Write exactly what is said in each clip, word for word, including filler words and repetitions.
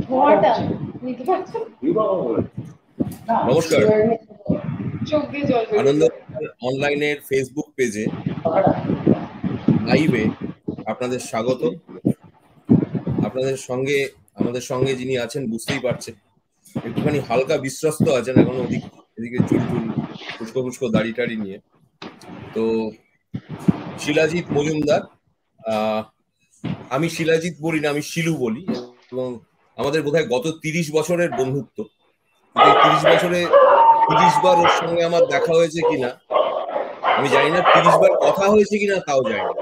নমস্কার, আনন্দ অনলাইনের ফেসবুক পেজে লাইভে আপনাদের স্বাগত। আপনাদের সঙ্গে আমাদের সঙ্গে যিনি আছেন বুঝতেই পারছেন, একটুখানি হালকা বিশ্বস্ত আছেন এখন, ওদিক এদিকে চুল টুল ফুসকো ফুসকো দাড়ি টাড়ি নিয়ে। তো শিলাজিৎ মজুমদার, আহ আমি শিলাজিৎ বলি না, আমি শিলু বলি, এবং আমাদের বোধহয় গত তিরিশ বছরের বন্ধুত্ব। তিরিশ বছরে তিরিশ বার ওর সঙ্গে আমার দেখা হয়েছে কিনা আমি জানি না, তিরিশ বার কথা হয়েছে কিনা তাও জানি না।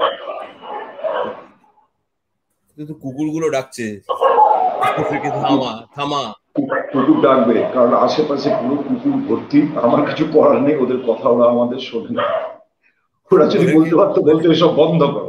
কিন্তু কুকুরগুলো ডাকছে, থামা থামা। কুকুর ডাকবে কারণ আশেপাশে পুরো কুকুর ভর্তি। আমার কিছু করার নেই, ওদের কথা ওরা আমাদের শোনে না। ওরা যদি বলতে পারতো বলতে সব বন্ধ করো।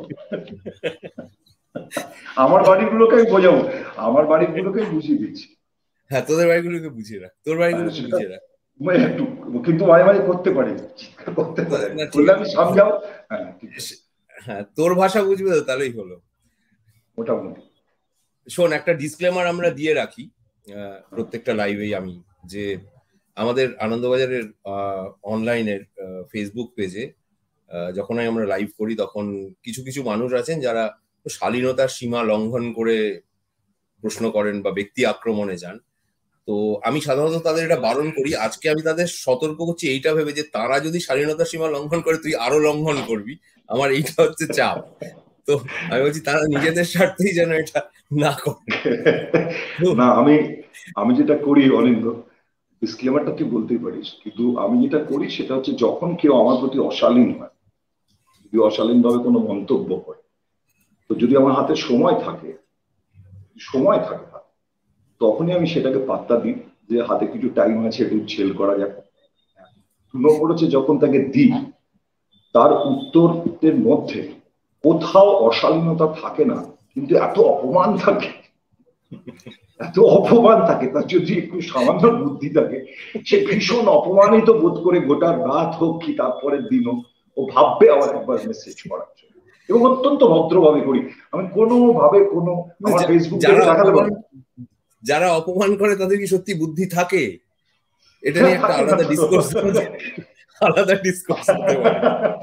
আমার বাড়িগুলোকে আমি বোঝাবো, আমার বাড়িগুলোকে বুঝিয়ে দিচ্ছি। হ্যাঁ, তোদের বাড়িগুলোকে বুঝিয়ে রাখ, তোর বাড়িগুলোকে বুঝিয়ে রাখ। একটু কিন্তু মাঝে মাঝে করতে পারি, চিৎকার করতে পারি, বললে আমি সামলাও। হ্যাঁ, তোর ভাষা বুঝবে তো, তাহলেই হলো মোটামুটি। শোন, একটা ডিসক্লেমার আমরা দিয়ে রাখি প্রত্যেকটা লাইভেই আমি, যে আমাদের আনন্দবাজারের অনলাইনের ফেসবুক পেজে যখন আমরা লাইভ করি তখন কিছু কিছু মানুষ আছেন যারা শালীনতার সীমা লঙ্ঘন করে প্রশ্ন করেন বা ব্যক্তি আক্রমণে যান। তো আমি সাধারণত তাদের এটা বারণ করি। আজকে আমি তাদের সতর্ক করছি এইটা ভেবে যে তারা যদি শালীনতার সীমা লঙ্ঘন করে তুই আরো লঙ্ঘন করবি, আমার এইটা হচ্ছে চাপ। তো আমি বলছি তারা নিজেদের স্বার্থেই যেন এটা না করে। না, আমি আমি যেটা করি অনিন্দ, ডিসক্লেমারটা তুই বলতেই পারিস, কিন্তু আমি যেটা করি সেটা হচ্ছে যখন কেউ আমার প্রতি অশালীন হয়, যদি অশালীন ভাবে কোনো মন্তব্য হয়, তো যদি আমার হাতে সময় থাকে সময় থাকে তখনই আমি সেটাকে পাত্তা দিই যে হাতে কিছু টাইম আছে, একটু ছেল করা যাক। দু নম্বর হচ্ছে যখন তাকে দিই তার উত্তরের মধ্যে কোথাও অশালীনতা থাকে না, কিন্তু এত অপমান থাকে, এত অপমান থাকে, তার যদি একটু সামান্য বুদ্ধি থাকে সে ভীষণ অপমানিত বোধ করে গোটা রাত হোক কি তারপরের দিন হোক ও ভাববে আবার একবার মেসেজ করার জন্য, এবং অত্যন্ত ভদ্রভাবে করি আমি। কোনোভাবে কোনো আমার ফেসবুক থেকে দেখাতে পারি। যারা অপমান করে তাদের কি সত্যি বুদ্ধি থাকে? এটা নিয়ে একটা আলাদা ডিসকোর্স আলাদা ডিসকোর্স হতে পারে।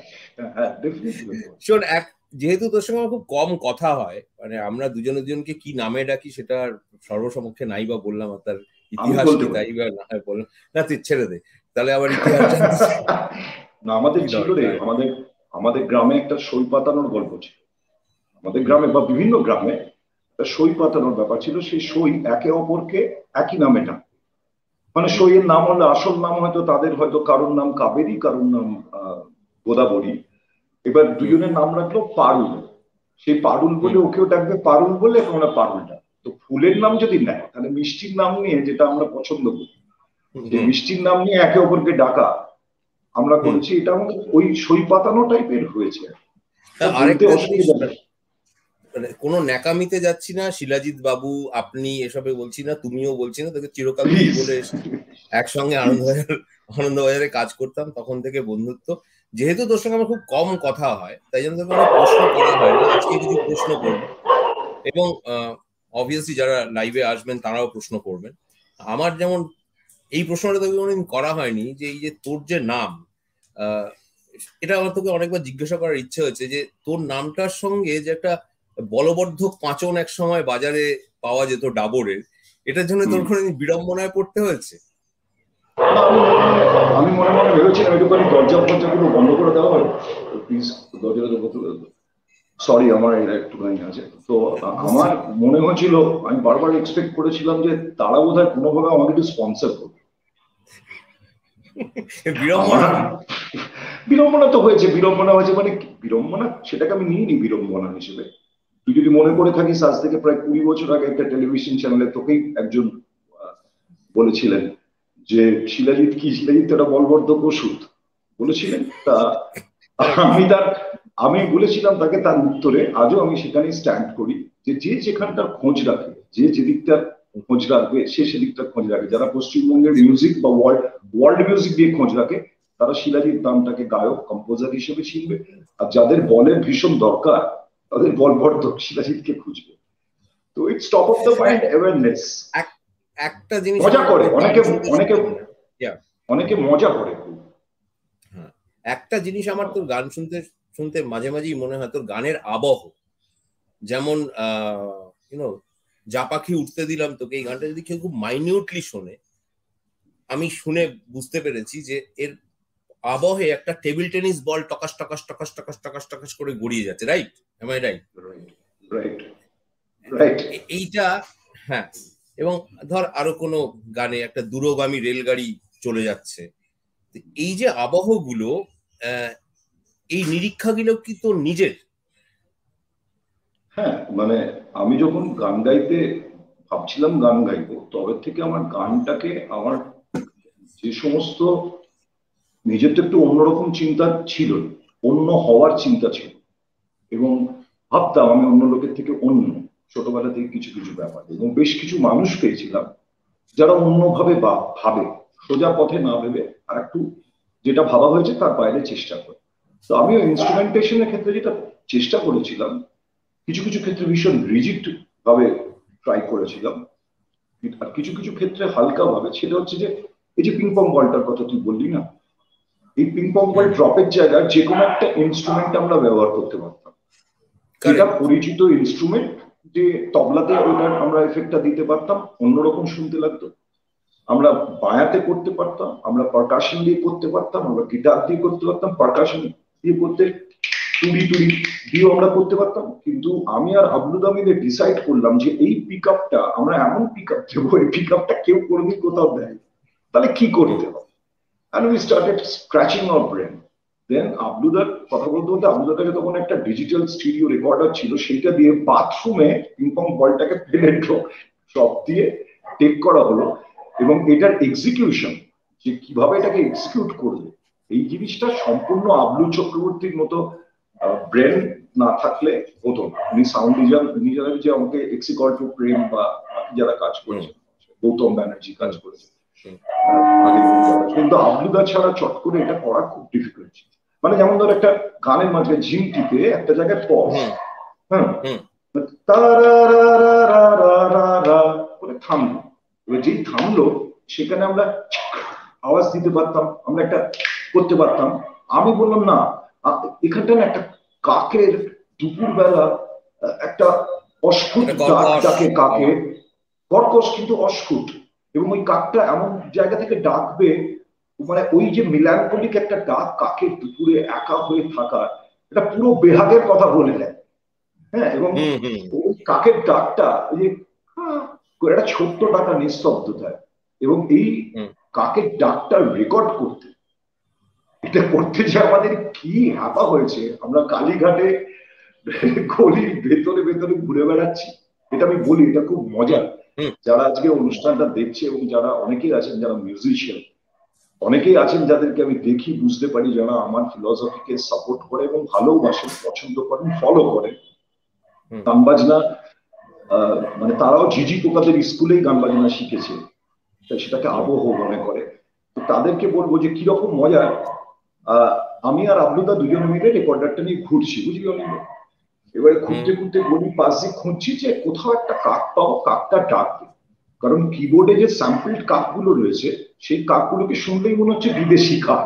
শোন, এক যেহেতু তোর সঙ্গে খুব কম কথা হয়, মানে আমরা দুজন দুজনকে কি নামে ডাকি সেটা সর্বসমক্ষে নাই বা বললাম, আর তার ইতিহাস কি তাই বা না হয় বললাম না, তুই ছেড়ে দে, তাহলে আবার ইতিহাস জানতে। না, আমাদের ছিল রে, আমাদের আমাদের গ্রামে একটা সই পাতানোর গল্প ছিল। আমাদের গ্রামে বা বিভিন্ন গ্রামে একটা সই পাতানোর ব্যাপার ছিল। সেই সই একে অপরকে একই নামে ডাক, মানে সইয়ের নাম হলে আসল নাম হয়তো তাদের, হয়তো কারোর নাম কাবেরী, কারোর নাম আহ গোদাবরী। এবার দুজনের নাম রাখলো পারুল। সেই পারুল বলে ওকেও ডাকবে পারুল বলে, ওরা পারুলটা। তো ফুলের নাম যদি নেয় তাহলে মিষ্টির নাম নিয়ে, যেটা আমরা পছন্দ করি, সেই মিষ্টির নাম নিয়ে একে অপরকে ডাকা আমরা করেছি। এটা আমাদের ওই সই পাতানো টাইপের হয়েছে। কোনো ন্যাকামিতে যাচ্ছি না, শিলাজিৎ বাবু আপনি এসবে বলছি না, তুমিও বলছি না, তোকে চিরকাল বলে একসঙ্গে আনন্দবাজার আনন্দবাজারে কাজ করতাম, তখন থেকে বন্ধুত্ব। যেহেতু তোর সঙ্গে আমার খুব কম কথা হয় তাই জন্য তোকে আমার প্রশ্ন করা হয় না। আজকে কিছু প্রশ্ন করবো, এবং অবভিয়াসলি যারা লাইভে আসবেন তারাও প্রশ্ন করবেন। আমার যেমন এই প্রশ্নটা তোকে কোনোদিন করা হয়নি, যে এই যে তোর যে নাম, আহ এটা আমার তোকে অনেকবার জিজ্ঞাসা করার ইচ্ছে হচ্ছে, যে তোর নামটার সঙ্গে যে একটা বলবর্ধক পাঁচন এক সময় বাজারে পাওয়া যেত ডাবরের, এটার জন্য তোর কোনোদিন বিড়ম্বনায় পড়তে হয়েছে? আমি মনে মনে ভেবেছিলাম একটুখানি দরজা ফরজাগুলো বন্ধ করে দেওয়া হয় প্লিজ, দরজাটা বন্ধ করে দেবো। সরি, আমার এটা একটুখানি আছে। তো আমার মনে হয়েছিল, আমি বারবার এক্সপেক্ট করেছিলাম যে তারা বোধহয় কোনোভাবে আমাকে একটু স্পন্সর করবে। বিড়ম্বনা তো হয়েছে, বিড়ম্বনা হয়েছে মানে বিড়ম্বনা সেটাকে আমি নিইনি বিড়ম্বনা হিসেবে। তুই যদি মনে করে থাকিস, আজ থেকে প্রায় কুড়ি বছর আগে একটা টেলিভিশন চ্যানেলে তোকেই একজন বলেছিলেন যে শিলাজিৎ কি, শিলাজিৎ একটা বলবর্ধক ওষুধ বলেছিলেন। তা আমি তার আমি বলেছিলাম তাকে তার উত্তরে, আজও আমি সেখানে স্ট্যান্ড করি, যে যে যেখানটার খোঁজ রাখে, যে যেদিকটার খোঁজ রাখবে সে সেদিকটার খোঁজ রাখে। যারা পশ্চিমবঙ্গের মিউজিক বা ওয়ার্ল্ড ওয়ার্ল্ড মিউজিক দিয়ে খোঁজ রাখে তারা শিলাজিৎ নামটাকে গায়ক কম্পোজার হিসেবে চিনবে, আর যাদের বলের ভীষণ দরকার তাদের বলবর্ধক শিলাজিৎকে খুঁজবে। তো with top of the mind awareness. একটা জিনিস মজা করে অনেকে, অনেকে অনেকে মজা করে। হ্যাঁ, একটা জিনিস আমার তোর গান শুনতে শুনতে মাঝে মাঝেই মনে হয় তোর গানের আবহ, যেমন আহ ইউনো যা পাখি উঠতে দিলাম তোকে, এই গানটা যদি কেউ খুব মাইনিউটলি শোনে, আমি শুনে বুঝতে পেরেছি যে এর আবহে একটা টেবিল টেনিস বল টকাস টকাস টকাস টকাস টকাস টকাস করে গড়িয়ে যাচ্ছে, right? Am I right? Right right এইটা হ্যাঁ। এবং ধর আরো কোনো গানে একটা দূরগামী রেলগাড়ি চলে যাচ্ছে, এই যে আবহগুলো, এই নিরীক্ষাগুলো কি তোর নিজের? হ্যাঁ, মানে আমি যখন গান গাইতে ভাবছিলাম গান গাইবো, তবে থেকে আমার গানটাকে আমার যে সমস্ত নিজের তো একটু অন্যরকম চিন্তা ছিল, অন্য হওয়ার চিন্তা ছিল, এবং ভাবতাম আমি অন্য লোকের থেকে অন্য, ছোটবেলা থেকে কিছু কিছু ব্যাপার, এবং বেশ কিছু মানুষ পেয়েছিলাম যারা অন্যভাবে ভাবে, সোজা পথে না ভেবে আর একটু যেটা ভাবা হয়েছে তার বাইরে চেষ্টা করে। তো আমিও ইনস্ট্রুমেন্টেশনের ক্ষেত্রে যেটা চেষ্টা করেছিলাম, কিছু কিছু ক্ষেত্রে ভীষণ রিজিড ভাবে ট্রাই করেছিলাম, আর কিছু কিছু ক্ষেত্রে হালকা ভাবে। সেটা হচ্ছে যে এই যে পিং পং বলটার কথা তুই বললি না, এই পিং পং বল ড্রপের জায়গায় যে কোনো একটা ইনস্ট্রুমেন্ট আমরা ব্যবহার করতে পারতাম। এটা পরিচিত ইনস্ট্রুমেন্ট, যে তবলাতে ওটার আমরা এফেক্টটা দিতে পারতাম, অন্যরকম শুনতে লাগতো। আমরা বায়াতে করতে পারতাম, আমরা পারকাশন দিয়ে করতে পারতাম, আমরা গিটার দিয়ে করতে পারতাম, পারকাশন দিয়ে করতে, টুরি টুরি দিয়েও আমরা করতে পারতাম। কিন্তু আমি আর আবলুদা মিলে ডিসাইড করলাম যে এই পিক আপটা আমরা এমন পিক আপ দেবো, এই পিক আপটা কেউ কোনোদিন কোথাও দেয়, তাহলে কি করতে হবে? And we started scratching our brain. Then আবলুদার কথা বলতে বলতে, আবলুদার কাছে তখন একটা ডিজিটাল স্টিরিও রেকর্ডার ছিল, সেইটা দিয়ে বাথরুমে পিংপং বলটাকে ফেলে ড্রপ দিয়ে টেক করা হলো, এবং এটার এক্সিকিউশন, যে কিভাবে এটাকে এক্সিকিউট করবে, এই জিনিসটা সম্পূর্ণ আবলু চক্রবর্তীর মতো ব্রেন না থাকলে হতো না। উনি সাউন্ড ডিজাইনার, যে আমাকে এক্সিকর্ড প্রেম বা যারা কাজ করেছে, গৌতম ব্যানার্জি কাজ করেছে, কিন্তু আবলুদা ছাড়া চট করে এটা করা খুব ডিফিকাল্ট। মানে যেমন ধর একটা গানের মাঝে ঝিমটিতে একটা জায়গায় পজ, হ্যাঁ, করে থামলো, এবার যেই থামলো সেখানে আমরা আওয়াজ দিতে পারতাম, আমরা একটা করতে পারতাম। আমি বললাম না, এখানটা না একটা কাকের দুপুরবেলা একটা অস্ফুট ডাক ডাকে, কাকে কর্কশ কিন্তু অস্ফুট, এবং ওই কাকটা এমন জায়গা থেকে ডাকবে, মানে ওই যে মিলানকলিক একটা ডাক, কাকের দুপুরে একা হয়ে থাকা, এটা পুরো বেহাগের কথা বলে দেয়। হ্যাঁ, এবং ওই কাকের ডাকটা ওই যে একটা ছোট্ট ডাকা নিস্তব্ধতায়, এবং এই কাকের ডাকটা রেকর্ড করতে, এটা করতে যে আমাদের কি হ্যাপা হয়েছে। আমরা কালীঘাটে গলির ভেতরে ভেতরে ঘুরে বেড়াচ্ছি, এটা আমি বলি, এটা খুব মজা। যারা আজকে অনুষ্ঠানটা দেখছে, এবং যারা অনেকেই আছেন যারা মিউজিশিয়ান, অনেকেই আছেন যাদেরকে আমি দেখি, বুঝতে পারি, যারা আমার ফিলসফিকে সাপোর্ট করে এবং ভালোবাসেন, পছন্দ করেন, ফলো করেন। গান বাজনা মানে তারাও ঝিঝি পোকাদের স্কুলেই গান বাজনা শিখেছে, সেটাকে আবহ মনে করে। তো তাদেরকে বলবো যে কিরকম মজা। আহ আমি আর আবলুদা দুজন মিলে রেকর্ডারটা নিয়ে ঘুরছি, বুঝলি অনিল। এবারে ঘুরতে ঘুরতে গলির পাশ দিয়ে খুঁজছি যে কোথাও একটা কাক পাবো, কাকটা ডাকবে। কারণ কিবোর্ডে যে স্যাম্পলড কাকগুলো রয়েছে, সেই কাকগুলোকে শুনলেই মনে হচ্ছে বিদেশি কাক,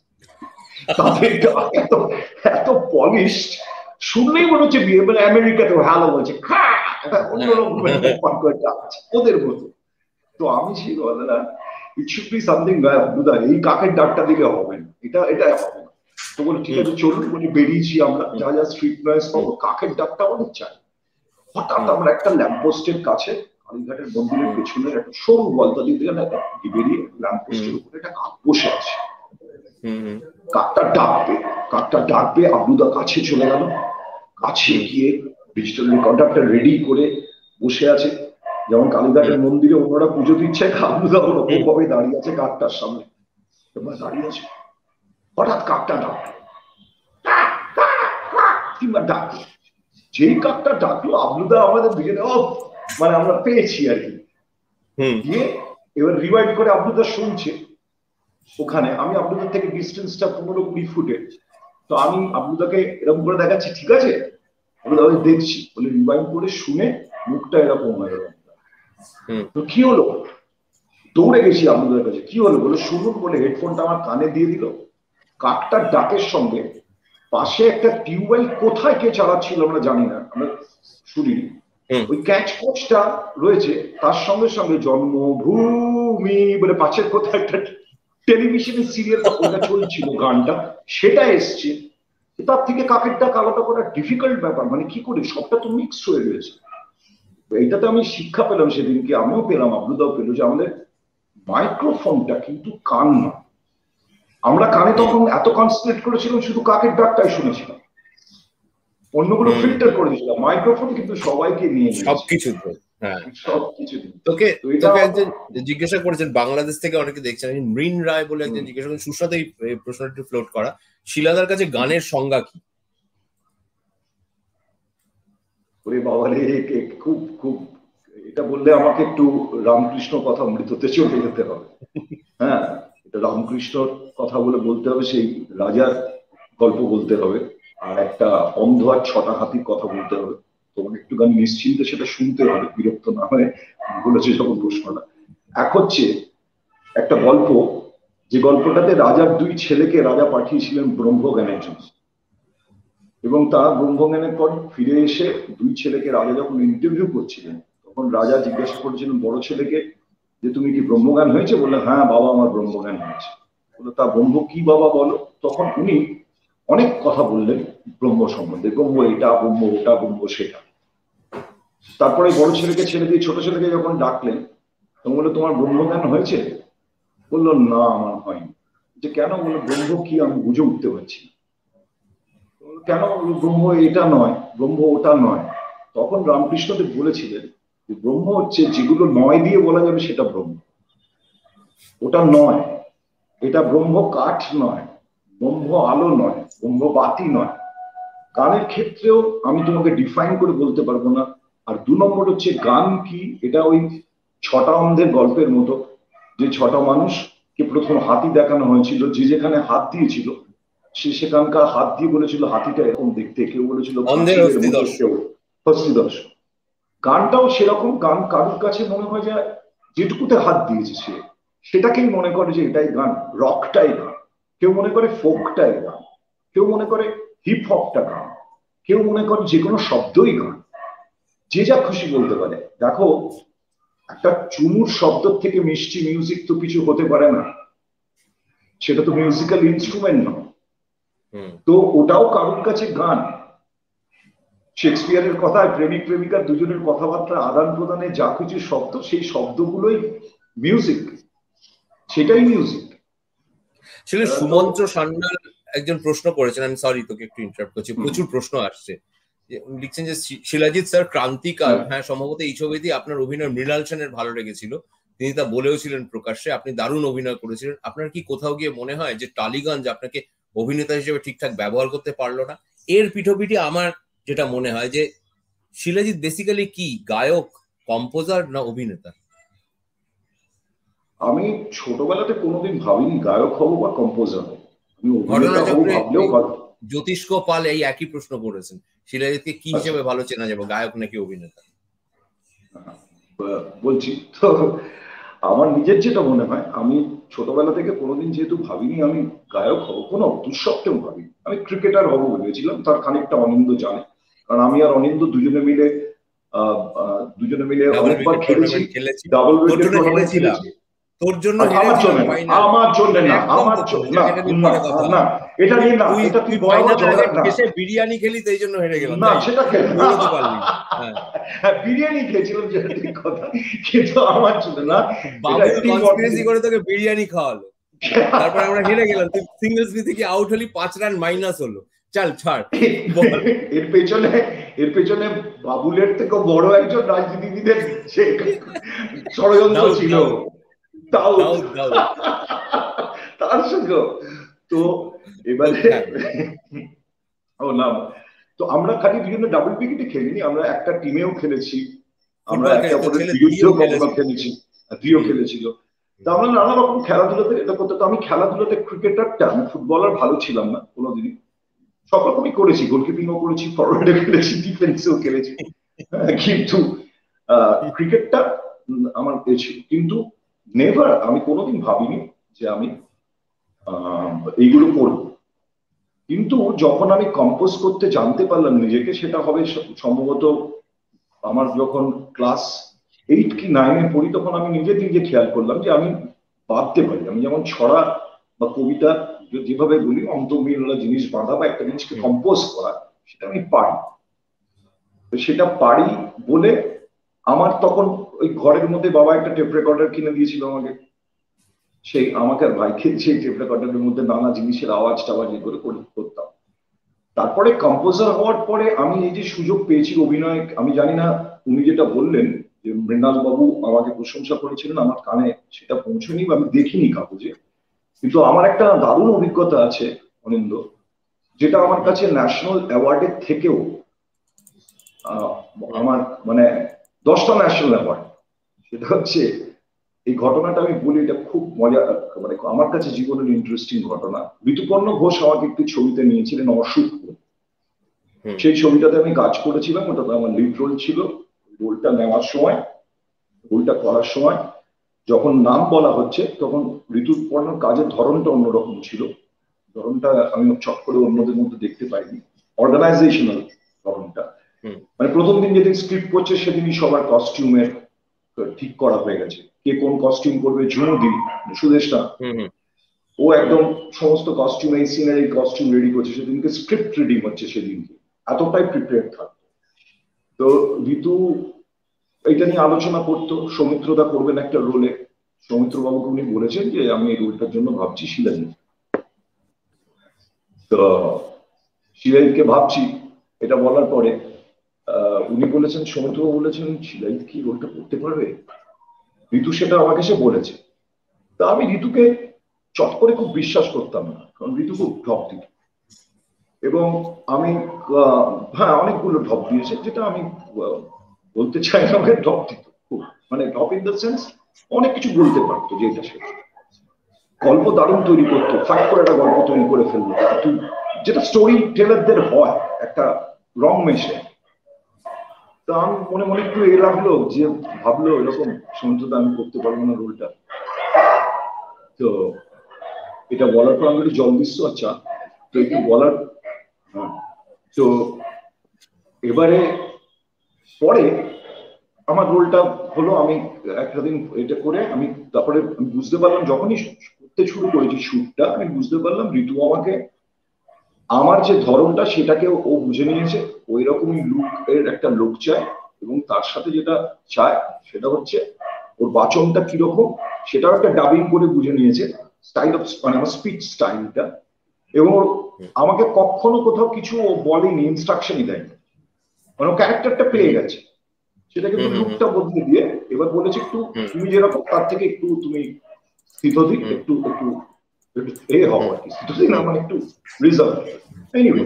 তাদের এত এত পলিশ, শুনলেই মনে হচ্ছে মানে আমেরিকাতে হ্যালো বলছে, অন্যরকম ওদের মতো। তো আমি ছিল না, ইট শুড বি সামথিং, এই কাকের ডাকটা দিলে হবে না, এটা এটা হবে না। তো বলে ঠিক আছে চলুন, বলে বেরিয়েছি আমরা, যা যা স্ট্রিট নয়েজ পাবো, কাকের ডাকটা অনেক চাই। হঠাৎ আমরা একটা ল্যাম্পপোস্টের কাছে, কালীঘাটের মন্দিরের পেছনের একটা সরু বলতা দিয়ে বেরিয়ে ল্যাম্পপোস্টের উপরে একটা কাক বসে আছে। কাকটা ডাকবে, কাকটা ডাকবে, আবলুদা কাছে চলে গেল, কাছে গিয়ে ডিজিটাল রেকর্ডারটা রেডি করে বসে আছে। যেমন কালীঘাটের মন্দিরে অন্যরা পুজো দিচ্ছে, আবলুদা ওরকম ভাবে দাঁড়িয়ে আছে কাকটার সামনে, দাঁড়িয়ে আছে। হঠাৎ কাকটা ডাকলো, কিংবা ডাকলো, যেই কাকটা ডাকলো, আবলুদা আমাদের দুজনে ও মানে আমরা পেয়েছি আর কি। দিয়ে এবার রিভাইড করে আবলুদা শুনছে ওখানে, আমি আবলুদার থেকে ডিস্টেন্সটা পনেরো কুড়ি ফুটে। তো আমি আবলুদাকে এরকম করে দেখাচ্ছি, ঠিক আছে, আবলুদা দেখছি বলে রিভাইড করে শুনে মুখটা এরকম হয়ে গেল। তো কি হলো, দৌড়ে গেছি আপনাদের কাছে, কি হলো বলে শুনুন বলে হেডফোনটা আমার কানে দিয়ে দিল। কাকটার ডাকের সঙ্গে পাশে একটা টিউবওয়েল কোথায় কে চালাচ্ছিল আমরা জানি না, আমরা শুনিনি, ওই ক্যাচ কোচটা রয়েছে, তার সঙ্গে সঙ্গে জন্মভূমি বলে পাশের কোথায় একটা টেলিভিশনের সিরিয়াল ওটা চলছিল গানটা, সেটা এসছে। তার থেকে কাকের ডাক আলাদা করা ডিফিকাল্ট ব্যাপার, মানে কি করে সবটা তো মিক্স হয়ে রয়েছে। এইটাতে আমি শিক্ষা পেলাম সেদিনকে, আমিও পেলাম, আব্দুদাও পেল, যে আমাদের মাইক্রোফোনটা কিন্তু কান না। আমরা কানে তখন এত কনসেন্ট্রেট করেছিলাম শুধু কাকের ডাকটাই শুনেছিলাম, অন্যগুলো ফিল্টার করে দিয়েছিলাম। মাইক্রোফোন কিন্তু সবাইকে নিয়ে সবকিছু। হ্যাঁ, সবকিছু। তোকে তোকে একজন জিজ্ঞাসা করেছেন বাংলাদেশ থেকে, অনেকে দেখছেন, মৃণ রায় বলে একজন জিজ্ঞাসা করেন, সুস্বাদু এই প্রশ্নটি ফ্লোট করা, শিলাদার কাছে গানের সংজ্ঞা কি? ওরে বাবা রে, খুব খুব এটা বললে আমাকে একটু রামকৃষ্ণ কথা অমৃততে চলে যেতে হবে। হ্যাঁ, এটা রামকৃষ্ণর কথা বলে বলতে হবে, সেই রাজার গল্প বলতে হবে, আর একটা অন্ধ আর ছটা হাতির কথা বলতে হবে। তোমাকে একটুখানি নিশ্চিন্তে সেটা শুনতে হবে, বিরক্ত না হয়ে বলেছে যখন প্রশ্নটা। এক হচ্ছে একটা গল্প, যে গল্পটাতে রাজার দুই ছেলেকে রাজা পাঠিয়েছিলেন ব্রহ্মজ্ঞানের জন্য, এবং তার ব্রহ্মজ্ঞানের পর ফিরে এসে দুই ছেলেকে রাজা যখন ইন্টারভিউ করছিলেন, তখন রাজা জিজ্ঞাসা করেছিলেন বড় ছেলেকে যে তুমি কি ব্রহ্মজ্ঞান হয়েছে? বললে হ্যাঁ বাবা, আমার ব্রহ্মজ্ঞান হয়েছে। বললো তা ব্রহ্ম কি বাবা বলো। তখন উনি অনেক কথা বললেন ব্রহ্ম সম্বন্ধে, ব্রহ্ম এটা, ব্রহ্ম ওটা, ব্রহ্ম সেটা। তারপরে বড় ছেলেকে ছেড়ে দিয়ে ছোট ছেলেকে যখন ডাকলেন, তখন বললো তোমার ব্রহ্মজ্ঞান হয়েছে? বললো না আমার হয়নি। যে কেন? বললো ব্রহ্ম কি আমি বুঝে উঠতে পারছি। কেন? ব্রহ্ম এটা নয়, ব্রহ্ম ওটা নয়। তখন রামকৃষ্ণদেব বলেছিলেন যে ব্রহ্ম হচ্ছে যেগুলো নয় দিয়ে বলা যাবে সেটা ব্রহ্ম, ওটা নয়। এটা ব্রহ্ম কাঠ নয়, ব্রহ্ম আলো নয়, ব্রহ্ম বাতি নয়। গানের ক্ষেত্রেও আমি তোমাকে ডিফাইন করে বলতে পারবো না। আর দু নম্বর হচ্ছে গান কি, এটা ওই ছটা অন্ধের গল্পের মতো, যে ছটা মানুষকে প্রথম হাতি দেখানো হয়েছিল, যে যেখানে হাত দিয়েছিল সে সেখানকার হাত দিয়ে বলেছিল হাতিটা এরকম দেখতে, কেউ বলেছিল হস্তিদর্শ। গানটাও সেরকম, গান কারোর কাছে মনে হয় যে যেটুকুতে হাত দিয়েছে সে সেটাকেই মনে করে যে এটাই গান, রকটাই গান। কেউ মনে করে ফোকটাই গান, কেউ মনে করে হিপ হপটা গান, কেউ মনে করে যে কোনো শব্দই গান, যে যা খুশি বলতে পারে। দেখো, একটা চুমুর শব্দ থেকে মিষ্টি মিউজিক তো কিছু হতে পারে না, সেটা তো মিউজিক্যাল ইনস্ট্রুমেন্ট নয়। তো ওটাও কারোর কাছে গান। শেক্সপিয়ারের কথায় প্রেমিক প্রেমিকা দুজনের কথাবার্তা আদান প্রদানে যা কিছু শব্দ, সেই শব্দগুলোই মিউজিক, সেটাই মিউজিক। আসলে সুমন্ত্র সান্যাল একজন প্রশ্ন করেছেন, আমি সরি তোকে একটু ইন্টারাপ্ট করছি, প্রচুর প্রশ্ন আসছে। লিখছেন যে শিলাজিৎ স্যার ক্রান্তিকাল, হ্যাঁ সম্ভবত এই ছবিতে আপনার অভিনয় মৃণাল সেনের ভালো লেগেছিল, তিনি তা বলেও ছিলেন প্রকাশ্যে, আপনি দারুণ অভিনয় করেছিলেন। আপনার কি কোথাও গিয়ে মনে হয় যে টালিগঞ্জ আপনাকে অভিনেতা হিসেবে ঠিকঠাক ব্যবহার করতে পারলো না? এর পিঠোপিঠি আমার যেটা মনে হয় যে শিলাজিৎ বেসিক্যালি কি গায়ক, কম্পোজার না অভিনেতা? আমি ছোটবেলাতে কোনোদিন ভাবিনি গায়ক হবো বা কম্পোজার হবো। আমি অভিনেতা হবো ভাবলেও ভাবি। জ্যোতিষ্ক পাল এই একই প্রশ্ন করেছেন, শিলাজিৎকে কি হিসেবে ভালো চেনা যাবে, গায়ক নাকি অভিনেতা? বলছি তো, আমার নিজের যেটা মনে হয়, আমি ছোটবেলা থেকে কোনোদিন যেহেতু ভাবিনি আমি গায়ক হবো, কোনো দুঃস্বপ্নেও ভাবিনি। আমি ক্রিকেটার হবো ভেবেছিলাম, তার খানিকটা অনিন্দ জানে, কারণ আমি আর অনিন্দ দুজনে মিলে আহ দুজনে মিলে অনেকবার খেলেছি, ডাবল উইকেট টুর্নামেন্ট খেলেছি। তোর জন্য আমার জন্য আমার জন্য না আমার না এটা নিয়ে না, এটা তুই বড় এসে বিরিয়ানি খেলি সেই জন্য হেরে গেলাম না, সেটা বলতে পারলি। হ্যাঁ বিরিয়ানি খেয়েছিলাম যেটা ঠিক কথা, কিন্তু আমার জন্য না। বাবুল কনস্পিরেসি করে তোকে বিরিয়ানি খাওয়ালো, তারপর আমরা হেরে গেলাম, তুই সিঙ্গল স্পিন থেকে আউট হলি, পাঁচ রান মাইনাস হলো। চল ছাড়। এর পেছনে এর পেছনে বাবুলের থেকে বড় একজন রাজনীতিবিদের ষড়যন্ত্র ছিল, তার সঙ্গে। তো এবারে ও না, তো আমরা খালি বিভিন্ন ডাবল উইকেটে খেলিনি, আমরা একটা টিমেও খেলেছি, আমরা একে অপরের বিরুদ্ধেও কখনো খেলেছি, দুইও খেলেছিল। তো আমরা নানা রকম খেলাধুলাতে এটা করতে। তো আমি খেলাধুলাতে ক্রিকেটারটা, আমি ফুটবলার ভালো ছিলাম না কোনোদিনই, সব রকমই করেছি, গোলকিপিংও করেছি, ফরওয়ার্ডে খেলেছি, ডিফেন্সেও খেলেছি, কিন্তু ক্রিকেটটা আমার এ ছিল, কিন্তু নেভার আমি কোনোদিন ভাবিনি যে আমি এইগুলো করবো। কিন্তু যখন আমি কম্পোজ করতে জানতে পারলাম নিজেকে, সেটা হবে সম্ভবত আমার যখন ক্লাস এইট কি নাইনে পড়ি, তখন আমি নিজে নিজে খেয়াল করলাম যে আমি ভাবতে পারি। আমি যেমন ছড়া বা কবিতা যেভাবে বলি, অন্তর্মিলনা জিনিস বাঁধা বা একটা জিনিসকে কম্পোজ করা, সেটা আমি পারি। সেটা পারি বলে আমার তখন ওই ঘরের মধ্যে বাবা একটা টেপ রেকর্ডার কিনে দিয়েছিল আমাকে। সেই আমাকে আর ভাইকে সেই টেপ রেকর্ডারের মধ্যে নানা জিনিসের আওয়াজ টাওয়াজ করে করতাম। তারপরে কম্পোজার হওয়ার পরে আমি এই যে সুযোগ পেয়েছি অভিনয়, আমি জানি না উনি যেটা বললেন যে মৃণাল বাবু আমাকে প্রশংসা করেছিলেন, আমার কানে সেটা পৌঁছয়নি বা আমি দেখিনি কাগজে, কিন্তু আমার একটা দারুণ অভিজ্ঞতা আছে অনিন্দ, যেটা আমার কাছে ন্যাশনাল অ্যাওয়ার্ডের থেকেও আমার মানে দশটা ন্যাশনাল অ্যাওয়ার্ড। সেটা হচ্ছে এই ঘটনাটা আমি বলি, এটা খুব মজা, মানে আমার কাছে জীবনের ইন্টারেস্টিং ঘটনা। ঋতুপর্ণ ঘোষ আমাকে একটি ছবিতে নিয়েছিলেন, অসুখ। সেই ছবিটাতে আমি কাজ করেছিলাম, ওটাতে আমার লিড রোল ছিল। রোলটা নেওয়ার সময়, রোলটা করার সময় যখন নাম বলা হচ্ছে, তখন ঋতুপর্ণর কাজের ধরনটা অন্যরকম ছিল। ধরনটা আমি চট করে অন্যদের মধ্যে দেখতে পাইনি, অর্গানাইজেশনাল ধরনটা। মানে প্রথম দিন যেদিন স্ক্রিপ্ট করছে, সেদিনই সবার কস্টিউমের ঠিক করা হয়ে গেছে, কে কোন কস্টিউম করবে। ঝুমুদি সুদেশ না, ও একদম সমস্ত কস্টিউম, এই সিনের এই কস্টিউম রেডি করছে। সেদিনকে স্ক্রিপ্ট রিডিং হচ্ছে, সেদিনকে এতটাই প্রিপেয়ার থাকতো। তো ঋতু এটা নিয়ে আলোচনা করতো, সৌমিত্রদা করবেন একটা রোলে। সৌমিত্রবাবুকে উনি বলেছেন যে আমি এই রোলটার জন্য ভাবছি শিলাজিৎ। তো শিলাজিৎকে ভাবছি, এটা বলার পরে উনি বলেছেন, সৌমিত্রবাবু বলেছেন শিলাজিৎ কি রোলটা করতে পারবে? ঋতু সেটা আমাকে সে বলেছে। তা আমি ঋতুকে চট করে খুব বিশ্বাস করতাম না, কারণ ঋতু খুব ঢপ দিত। এবং আমি হ্যাঁ অনেকগুলো ঢপ দিয়েছে, যেটা আমি বলতে চাই না, আমাকে ঢপ দিত খুব, মানে ঢপ ইন দ্য সেন্স অনেক কিছু বলতে পারতো, যেটা সে গল্প দারুণ তৈরি করতো, ফাইট করে একটা গল্প তৈরি করে ফেললো, যেটা স্টোরি টেলারদের হয় একটা রং মেশে। তো আমি মনে মনে একটু এ লাগলো যে ভাবলো এরকম সন্ততা আমি করতে পারবো না রোলটা। তো এটা বলার পর আমি একটু জল দিচ্ছ। আচ্ছা, তো একটু বলার, তো এবারে পরে আমার রোলটা হলো, আমি একটা দিন এটা করে আমি তারপরে আমি বুঝতে পারলাম, যখনই করতে শুরু করেছি শুটটা, আমি বুঝতে পারলাম ঋতু আমাকে আমার যে ধরনটা সেটাকে ও বুঝে নিয়েছে। ওই রকমই লুক এর একটা লোক চায়, এবং তার সাথে যেটা চায় সেটা হচ্ছে ওর বাচনটা কিরকম, সেটাও একটা ডাবিং করে বুঝে নিয়েছে, স্টাইল অফ মানে আমার স্পিচ স্টাইলটা। এবং আমাকে কখনো কোথাও কিছু বলেনি, ইনস্ট্রাকশনই দেয়নি, মানে ক্যারেক্টারটা পেয়ে গেছে, সেটা কিন্তু লুকটা বদলে দিয়ে এবার বলেছে একটু তুমি যেরকম তার থেকে একটু তুমি স্থিতধীর, একটু একটু এ হও আর কি, স্থিতধীর না মানে একটু রিজার্ভ। এনিওয়ে,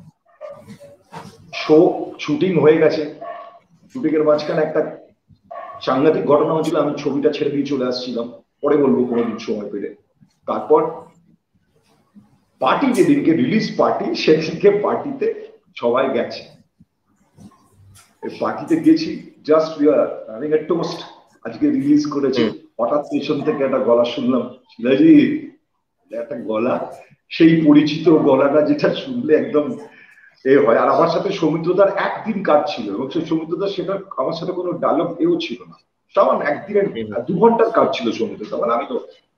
শো শুটিং হয়ে গেছে। শুটিং এর মাঝখানে একটা সাংঘাতিক ঘটনা হয়েছিল, আমি ছবিটা ছেড়ে দিয়ে চলে আসছিলাম, পরে বলবো কোনোদিন সময় পেলে। তারপর পার্টি, যেদিনকে রিলিজ পার্টি, সেদিনকে পার্টিতে সবাই গেছে। পার্টিতে গেছি, just we are having a toast, আজকে রিলিজ করেছে। হঠাৎ পেছন থেকে একটা গলা শুনলাম, শিলাজিৎ, একটা গলা, সেই পরিচিত গলাটা যেটা শুনলে একদম এ হয়। আর আমার সাথে সৌমিত্রদার একদিন কাজ ছিল, এবং সেই সৌমিত্রদার সেটা আমার সাথে কোনো ডায়লগ এও ছিল না, সামান একদিনের দু ঘন্টার কাজ ছিল সৌমিত্রদা। মানে আমি তো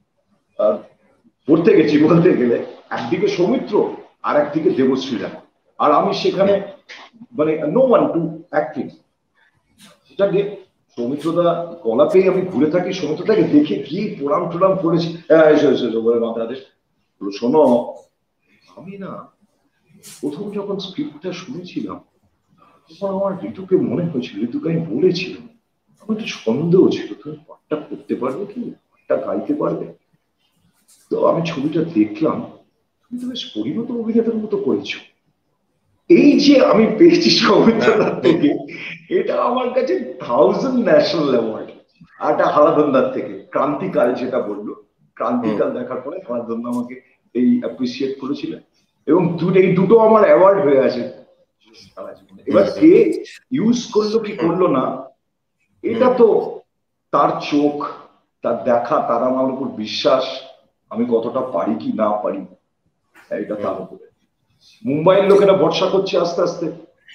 পড়তে গেছি বলতে গেলে, একদিকে সৌমিত্র আর একদিকে দেবশ্রীরা, আর আমি সেখানে মানে নো ওয়ান টু অ্যাক্টিং। সেটাকে সৌমিত্রদা গলা পেয়ে আমি ঘুরে থাকি, সৌমিত্রদাকে দেখে কি প্রণাম টুরাম করেছি, বলে মাথায় আদেশ, শোনো আমি না প্রথম যখন স্ক্রিপ্টটা শুনেছিলাম, তখন আমার ঋতুকে মনে হয়েছিল, ঋতুকে আমি বলেছিলাম, আমার একটু সন্দেহ ছিল তুমি পাঠটা করতে পারবে কি, পাঠটা গাইতে পারবে। তো আমি ছবিটা দেখলাম, তুমি তো বেশ পরিণত অভিনেতার মতো করেছো। এই যে আমি পেয়েছি সৌমিত্রদার থেকে, এটা আমার কাছে থাউজেন্ড ন্যাশনাল অ্যাওয়ার্ড। আর একটা হারাধনদার থেকে ক্রান্তিকাল, যেটা বললো, ক্রান্তিকাল দেখার পরে হারাধনদা আমাকে এই অ্যাপ্রিসিয়েট করেছিলেন, এবং দুটো এই দুটো আমার অ্যাওয়ার্ড হয়ে আছে সারা জীবনে। এবার কে ইউজ করলো কি করলো না, এটা তো তার চোখ, তার দেখা, তার আমার উপর বিশ্বাস, আমি কতটা পারি কি না পারি, এটা তার উপরে। মুম্বাইয়ের লোকেরা ভরসা করছে আস্তে আস্তে।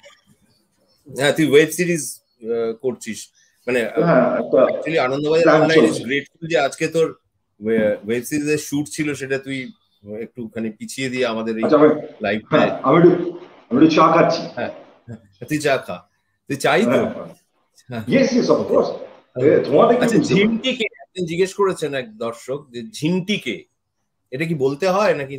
হ্যাঁ, তুই ওয়েব সিরিজ করছিস, মানে actually Anandabazar online is grateful যে আজকে তোর ওয়েব সিরিজের শুট ছিল, সেটা তুই একটুখানি পিছিয়ে দিয়ে আমাদের এই লাইভে। আমি একটু চা খাচ্ছি। হ্যাঁ, তুই চা খা, তুই চাই তো। Yes yes of course. তোমাদের কি আচ্ছা, ঝিন্টিকে একজন জিজ্ঞেস করেছেন এক দর্শক যে ঝিন্টিকে এটা কি বলতে হয় নাকি?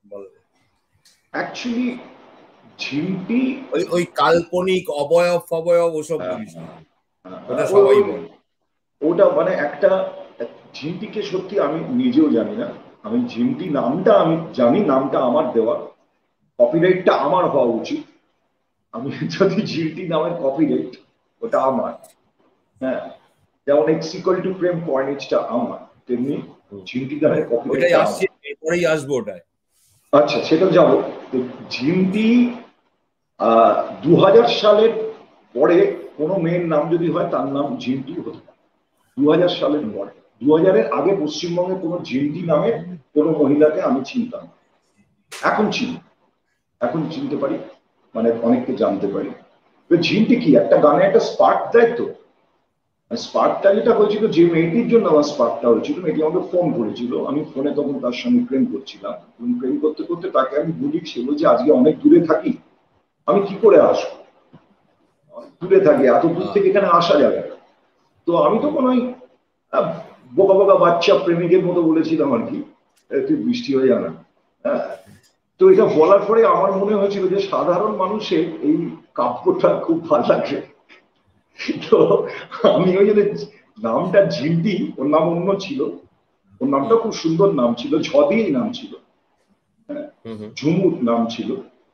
অ্যাকচুয়ালি ঝিন্টি ওই ওই কাল্পনিক অবয়ব ফবয়ব ওসব বলিস না, ওটা সবাই বলে। ওটা মানে একটা ঝিন্টিকে সত্যি আমি নিজেও জানি না। আমি ঝিন্টি নামটা আমি জানি, নামটা আমার দেওয়া, কপিরাইটটা আমার হওয়া উচিত। আমি যদি ঝিন্টি নামের কপিরাইট, ওটা আমার। হ্যাঁ, যেমন এক্স ইকুয়াল টু প্রেম কয়েনেজটা আমার, তেমনি ঝিন্টি নামের কপিরাইটটা আমার। এরপরেই আসবো ওটায়। আচ্ছা, সেটা যাবো। তো ঝিন্টি আহ দু হাজার সালের পরে কোনো মেয়ের নাম যদি হয় তার নাম ঝিন্টি হতে পারে। দু হাজার সালের পরে, দু হাজারের আগে পশ্চিমবঙ্গে কোনো ঝিন্টি নামে কোনো মহিলাকে আমি চিনতাম না। এখন চিনি, এখন চিনতে পারি, মানে অনেককে জানতে পারি। ঝিন্টি কি একটা গানে একটা স্পার্ক দেয় তো। স্পার্কটা যেটা হয়েছিল, যে মেয়েটির জন্য আমার স্পার্কটা হয়েছিল, মেয়েটি আমাকে ফোন করেছিল, আমি ফোনে তখন তার সঙ্গে প্রেম করছিলাম। প্রেম করতে করতে তাকে আমি বলি, সে বলছে আজকে অনেক দূরে থাকি, আমি কি করে আসবো, দূরে থাকি, এত দূর থেকে এখানে আসা যাবে না। তো আমি তখন ওই বোকা বোকা বাচ্চা প্রেমিকের মতো বলেছিলাম আর কি, তুই বৃষ্টি হয়ে যাবে। হ্যাঁ, তো এটা বলার পরে আমার মনে হয়েছিল যে সাধারণ মানুষের এই কাব্যটা খুব ভালো লাগে। তো আমি ওই যে নামটা ঝিন্টি, ওর নাম অন্য ছিল, ওর নামটা খুব সুন্দর নাম ছিল, ঝদিয়েই নাম ছিল, হ্যাঁ, ঝুমুর নাম ছিল।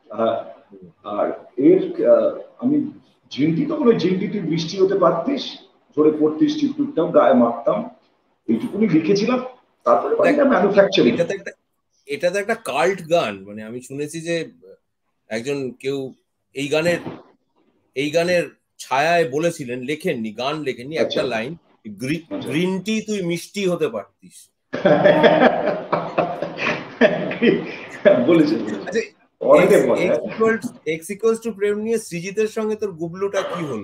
আর এর আমি ঝিন্টি, তখন ওই ঝিন্টি তুই বৃষ্টি হতে পারতিস, ঝরে পড়তিস চিত্রটাও গায়ে মারতাম, এইটুকুনি লিখেছিলাম। তারপরে ম্যানুফ্যাকচারিং। এটা তো একটা কাল্ট গান, মানে আমি শুনেছি যে একজন কেউ এই গানের এই গানের ছায়ায় বলেছিলেন, লেখেননি, গান লেখেননি, একটা লাইন, গ্রিন টি তুই মিষ্টি হতে পারতিস। বলেছেন। এক্স ইকুয়ালস টু প্রেম নিয়ে সৃজিতের সঙ্গে তোর গুবলুটা কি হলো?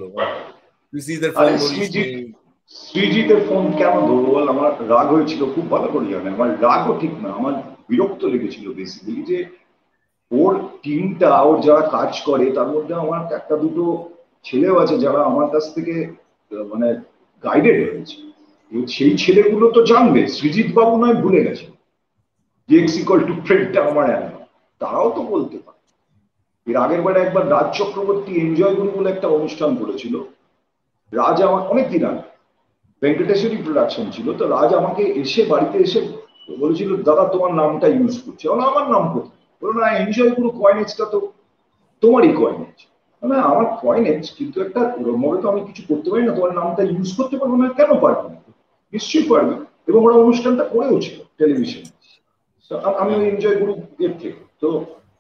সৃজিতের ফোন কেন ধরবো বল? আমার রাগ হয়েছিল, খুব ভালো করে জানে। আমার রাগও ঠিক না, আমার বিরক্ত লেগেছিল বেসিক্যালি, যে ওর টিমটা, ওর যারা কাজ করে তার মধ্যে আমার একটা দুটো ছেলেও আছে যারা আমার কাছ থেকে মানে গাইডেড হয়েছে। সেই ছেলেগুলো তো জানবে, সৃজিত বাবু নয় ভুলে গেছে যে এক্স ইকুয়াল টু প্রেমটা আমার অ্যালবাম, তারাও তো বলতে পারে। এর আগের বারে একবার রাজ চক্রবর্তী এনজয় গুরু বলে একটা অনুষ্ঠান করেছিল, রাজ আমার অনেকদিন আগে, ভেঙ্কটেশ্বরী প্রোডাকশন ছিল, তো রাজ আমাকে এসে বাড়িতে এসে বলেছিল, দাদা তোমার নামটা ইউজ করছে। আমার নাম কোথায়? বলো না, এনজয় গুরু কয়েনেজটা তো তোমারই কয়েনেজ। না, আমার কয়েনেজ, কিন্তু একটা ওরমভাবে তো আমি কিছু করতে পারি না, তোমার নামটা ইউজ করতে পারবো না। কেন পারবো না? নিশ্চয়ই পারবে। এবং ওরা অনুষ্ঠানটা করেও ছিল টেলিভিশনে। আমি ওই এনজয় গুরু এর থেকে, তো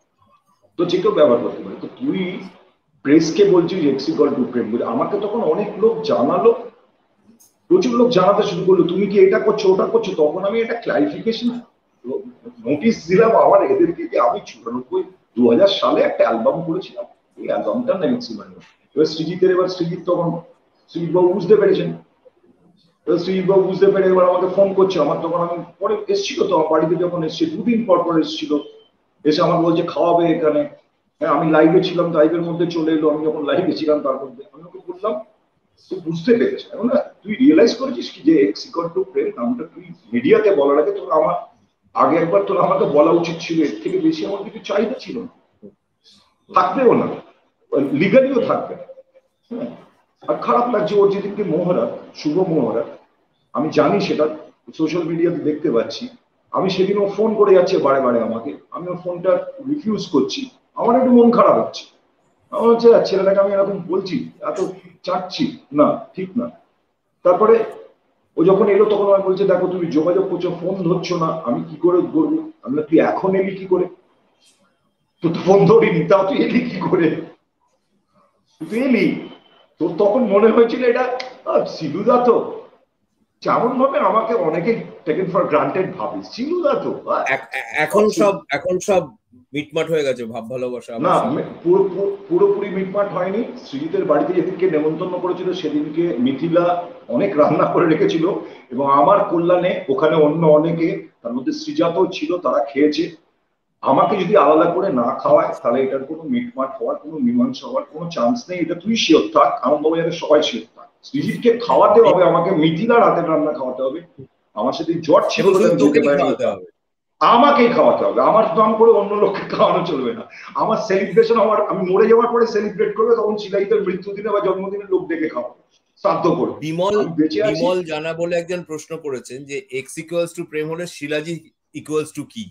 তো যে কেউ ব্যবহার করতে পারে। তো তুই প্রেসকে বলছিস এক্স ইকুয়াল টু প্রেম বলে, আমাকে তখন অনেক লোক জানালো, প্রচুর লোক জানাতে শুরু করলো, তুমি কি এটা করছো ওটা করছো। তখন আমি একটা ক্লারিফিকেশন নোটিশ দিলাম আমার এদেরকে, যে আমি চুরানব্বই দু হাজার সালে একটা অ্যালবাম করেছিলাম, এই অ্যালবামটার নাম এক্স ইকুয়াল টু। এবার সৃজিতের, এবার সৃজিত তখন সৃজিত বাবু বুঝতে পেরেছেন, এবার সৃজিত বাবু বুঝতে পেরে এবার আমাকে ফোন করছে। আমার তখন আমি পরে এসেছিল তো আমার বাড়িতে, যখন এসছে দুদিন পর পর এসেছিল, এসে আমার বলছে খাওয়াবে এখানে। হ্যাঁ, আমি লাইভে ছিলাম, লাইভের মধ্যে চলে এলো, আমি যখন লাইভে ছিলাম তার মধ্যে আমি ওকে বললাম, তুই বুঝতে পেরেছ এখন না, তুই রিয়েলাইজ করেছিস কি যে এক্স ইকুয়াল টু প্রেম নামটা তুই মিডিয়াতে বলার আগে তোর আমার আগে একবার তোর আমাকে বলা উচিত ছিল। এর থেকে বেশি আমার কিছু চাহিদা ছিল না, থাকবেও না, লিগালিও থাকবে না। হ্যাঁ, আর খারাপ লাগছে ওর যেদিনকে মহড়া, শুভ মহড়া, আমি জানি সেটা সোশ্যাল মিডিয়াতে দেখতে পাচ্ছি, আমি সেদিন ও ফোন করে যাচ্ছে বারে বারে আমাকে, আমি ওর ফোনটা রিফিউজ করছি, আমার একটু মন খারাপ হচ্ছে। আমার হচ্ছে ছেলেটাকে আমি এরকম বলছি, এত চাচ্ছি না, ঠিক না। তারপরে ও যখন এলো তখন আমি বলছে, দেখো তুমি যোগাযোগ করছো, ফোন ধরছো না, আমি কি করে করবো? আমি তুই এখন এলি কি করে? তুই তো ফোন ধরিনি, তাও তুই এলি কি করে? তুই এলি, তোর তখন মনে হয়েছিল এটা শিলুদা তো যেমন ভাবে আমাকে অনেকে টেকেন ফর গ্রান্টেড ভাবে, শিলুদা তো এখন সব এখন সব মিটমাট হয়ে গেছে, ভাব ভালোবাসা না পুরোপুরি মিটমাট হয়নি। সৃজিতের বাড়িতে যেদিনকে নেমন্তন্ন করেছিল সেদিনকে মিথিলা অনেক রান্না করে রেখেছিল এবং আমার কল্যাণে ওখানে অন্য অনেকে, তার মধ্যে সৃজাতও ছিল, তারা খেয়েছে। আমাকে যদি আলাদা করে না খাওয়ায় তাহলে এটার কোনো মিটমাট হওয়ার, কোনো মীমাংসা হওয়ার কোনো চান্স নেই। এটা তুই শিওর থাক, আনন্দবাজারের সবাই শিওর থাক, সৃজিতকে খাওয়াতে হবে, আমাকে মিথিলার হাতের রান্না খাওয়াতে হবে। আমার সেদিন জ্বর ছিল, আমাকেই খাওয়াতে হবে। আমার নাম করে অন্য লোককে খাওয়ানো চলবে না। আমার সেলিব্রেশন, আমার আমি মরে যাওয়ার পরে সেলিব্রেট করবে, তখন শিলাজিতের মৃত্যুদিনে বা জন্মদিনে লোক ডেকে খাওয়াবে, শ্রাদ্ধ করবে। বিমল বিমল জানা বলে একজন প্রশ্ন করেছেন যে এক্স ইকুয়ালস টু প্রেম হলে শিলাজিৎ ইকুয়ালস টু কি?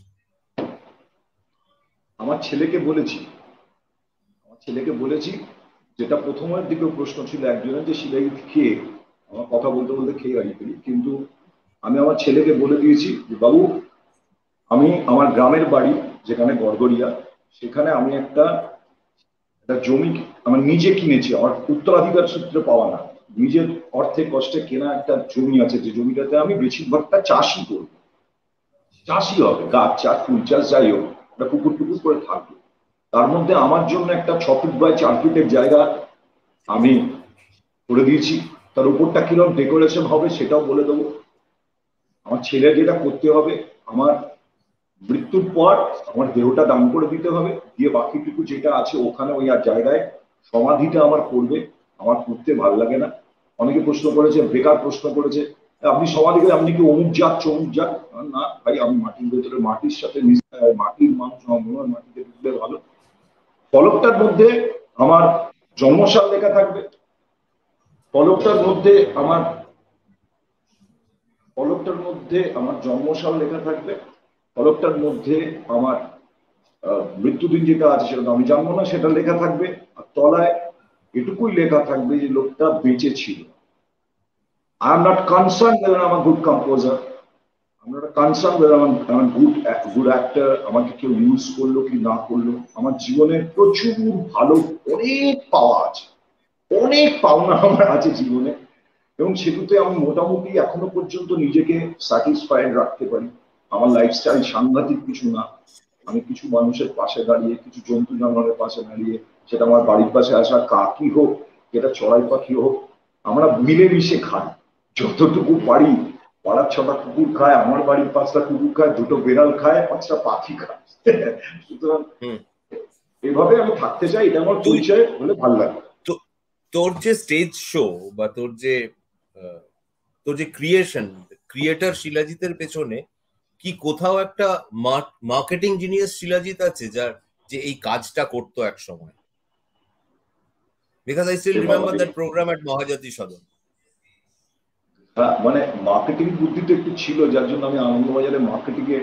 আমার ছেলেকে বলেছি, আমার ছেলেকে বলেছি, যেটা প্রথমের দিকেও প্রশ্ন ছিল একজনের যে শিলাজিৎ খেয়ে, আমার কথা বলতে বলতে খেয়ে গাড়ি ফেলি, কিন্তু আমি আমার ছেলেকে বলে দিয়েছি যে বাবু, আমি আমার গ্রামের বাড়ি যেখানে গড়গড়িয়া, সেখানে আমি একটা একটা জমি আমার নিজে কিনেছি, আমার উত্তরাধিকার সূত্রে পাওয়া না, নিজের অর্থে কষ্টে কেনা একটা জমি আছে, যে জমিটাতে আমি বেশিরভাগটা চাষই করব, চাষই হবে, গাছ চাষ, ফুল চাষ, যাই হোক, একটা পুকুর টুকুর করে থাকবে। তার মধ্যে আমার জন্য একটা ছ ফুট বাই চার ফিটের জায়গা আমি করে দিয়েছি। তার উপরটা কিরকম ডেকোরেশন হবে সেটাও বলে দেবো। আমার ছেলে যেটা করতে হবে, আমার মৃত্যুর পর আমার দেহটা দান করে দিতে হবে, দিয়ে বাকিটুকু যেটা আছে ওখানে ওই আর জায়গায় সমাধিটা আমার করবে। আমার করতে ভালো লাগে না। অনেকে প্রশ্ন করেছে, বেকার প্রশ্ন করেছে, আপনি সমাধি করে আপনি কি অমুক যাক চমুক যাক? না ভাই, আমি মাটির ভেতরে মাটির সাথে মাটির মানুষ, আমার মাটিতে ঢুকলে ভালো। ফলকটার মধ্যে আমার জন্মসাল লেখা থাকবে, ফলকটার মধ্যে আমার ফলকটার মধ্যে আমার জন্মসাল লেখা থাকবে, ফলকটার মধ্যে আমার মৃত্যুদিন যেটা আছে সেটা আমি জানবো না, সেটা লেখা থাকবে। আর তলায় এটুকুই লেখা থাকবে যে লোকটা বেঁচে ছিল। I am not concern whether I'm a good composer, I'm not concerned whether I'm a good good actor, আমাকে কেউ ইউজ করলো কি না করলো। আমার জীবনে প্রচুর ভালো অনেক পাওয়া আছে, অনেক পাওনা আমার আছে জীবনে, এবং সেগুলোতে আমি মোটামুটি এখনো পর্যন্ত নিজেকে স্যাটিসফাইড রাখতে পারি। আমার লাইফস্টাইল সাংঘাতিক কিছু না। আমি কিছু মানুষের পাশে দাঁড়িয়ে, কিছু জন্তু জানোয়ারের পাশে দাঁড়িয়ে, সেটা আমার বাড়ির পাশে আসা কাকি হোক, যেটা চড়াই পাখি হোক, আমরা মিলেমিশে খাই যতটুকু পারি। পাড়ার ছটা কুকুর খায়, আমার বাড়ির পাঁচটা কুকুর খায়, দুটো বেড়াল খায়, পাঁচটা পাখি খায়। সুতরাং এভাবে আমি থাকতে চাই, এটা আমার পরিচয় হলে ভালো লাগে। তোর যে স্টেজ শো বা তোর যে তোর যে ক্রিয়েশন, ক্রিয়েটর শিলাজিতের পেছনে কি কোথাও একটা মার্কেটিং জিনিয়াস শিলাজিৎ আছে যার যে এই কাজটা করতো এক সময়? Because I still remember that programme at Mahajati Sadan. হ্যাঁ, মানে মার্কেটিং বুদ্ধিটা একটু ছিল, যার জন্য আমি আনন্দবাজারে মার্কেটিং এ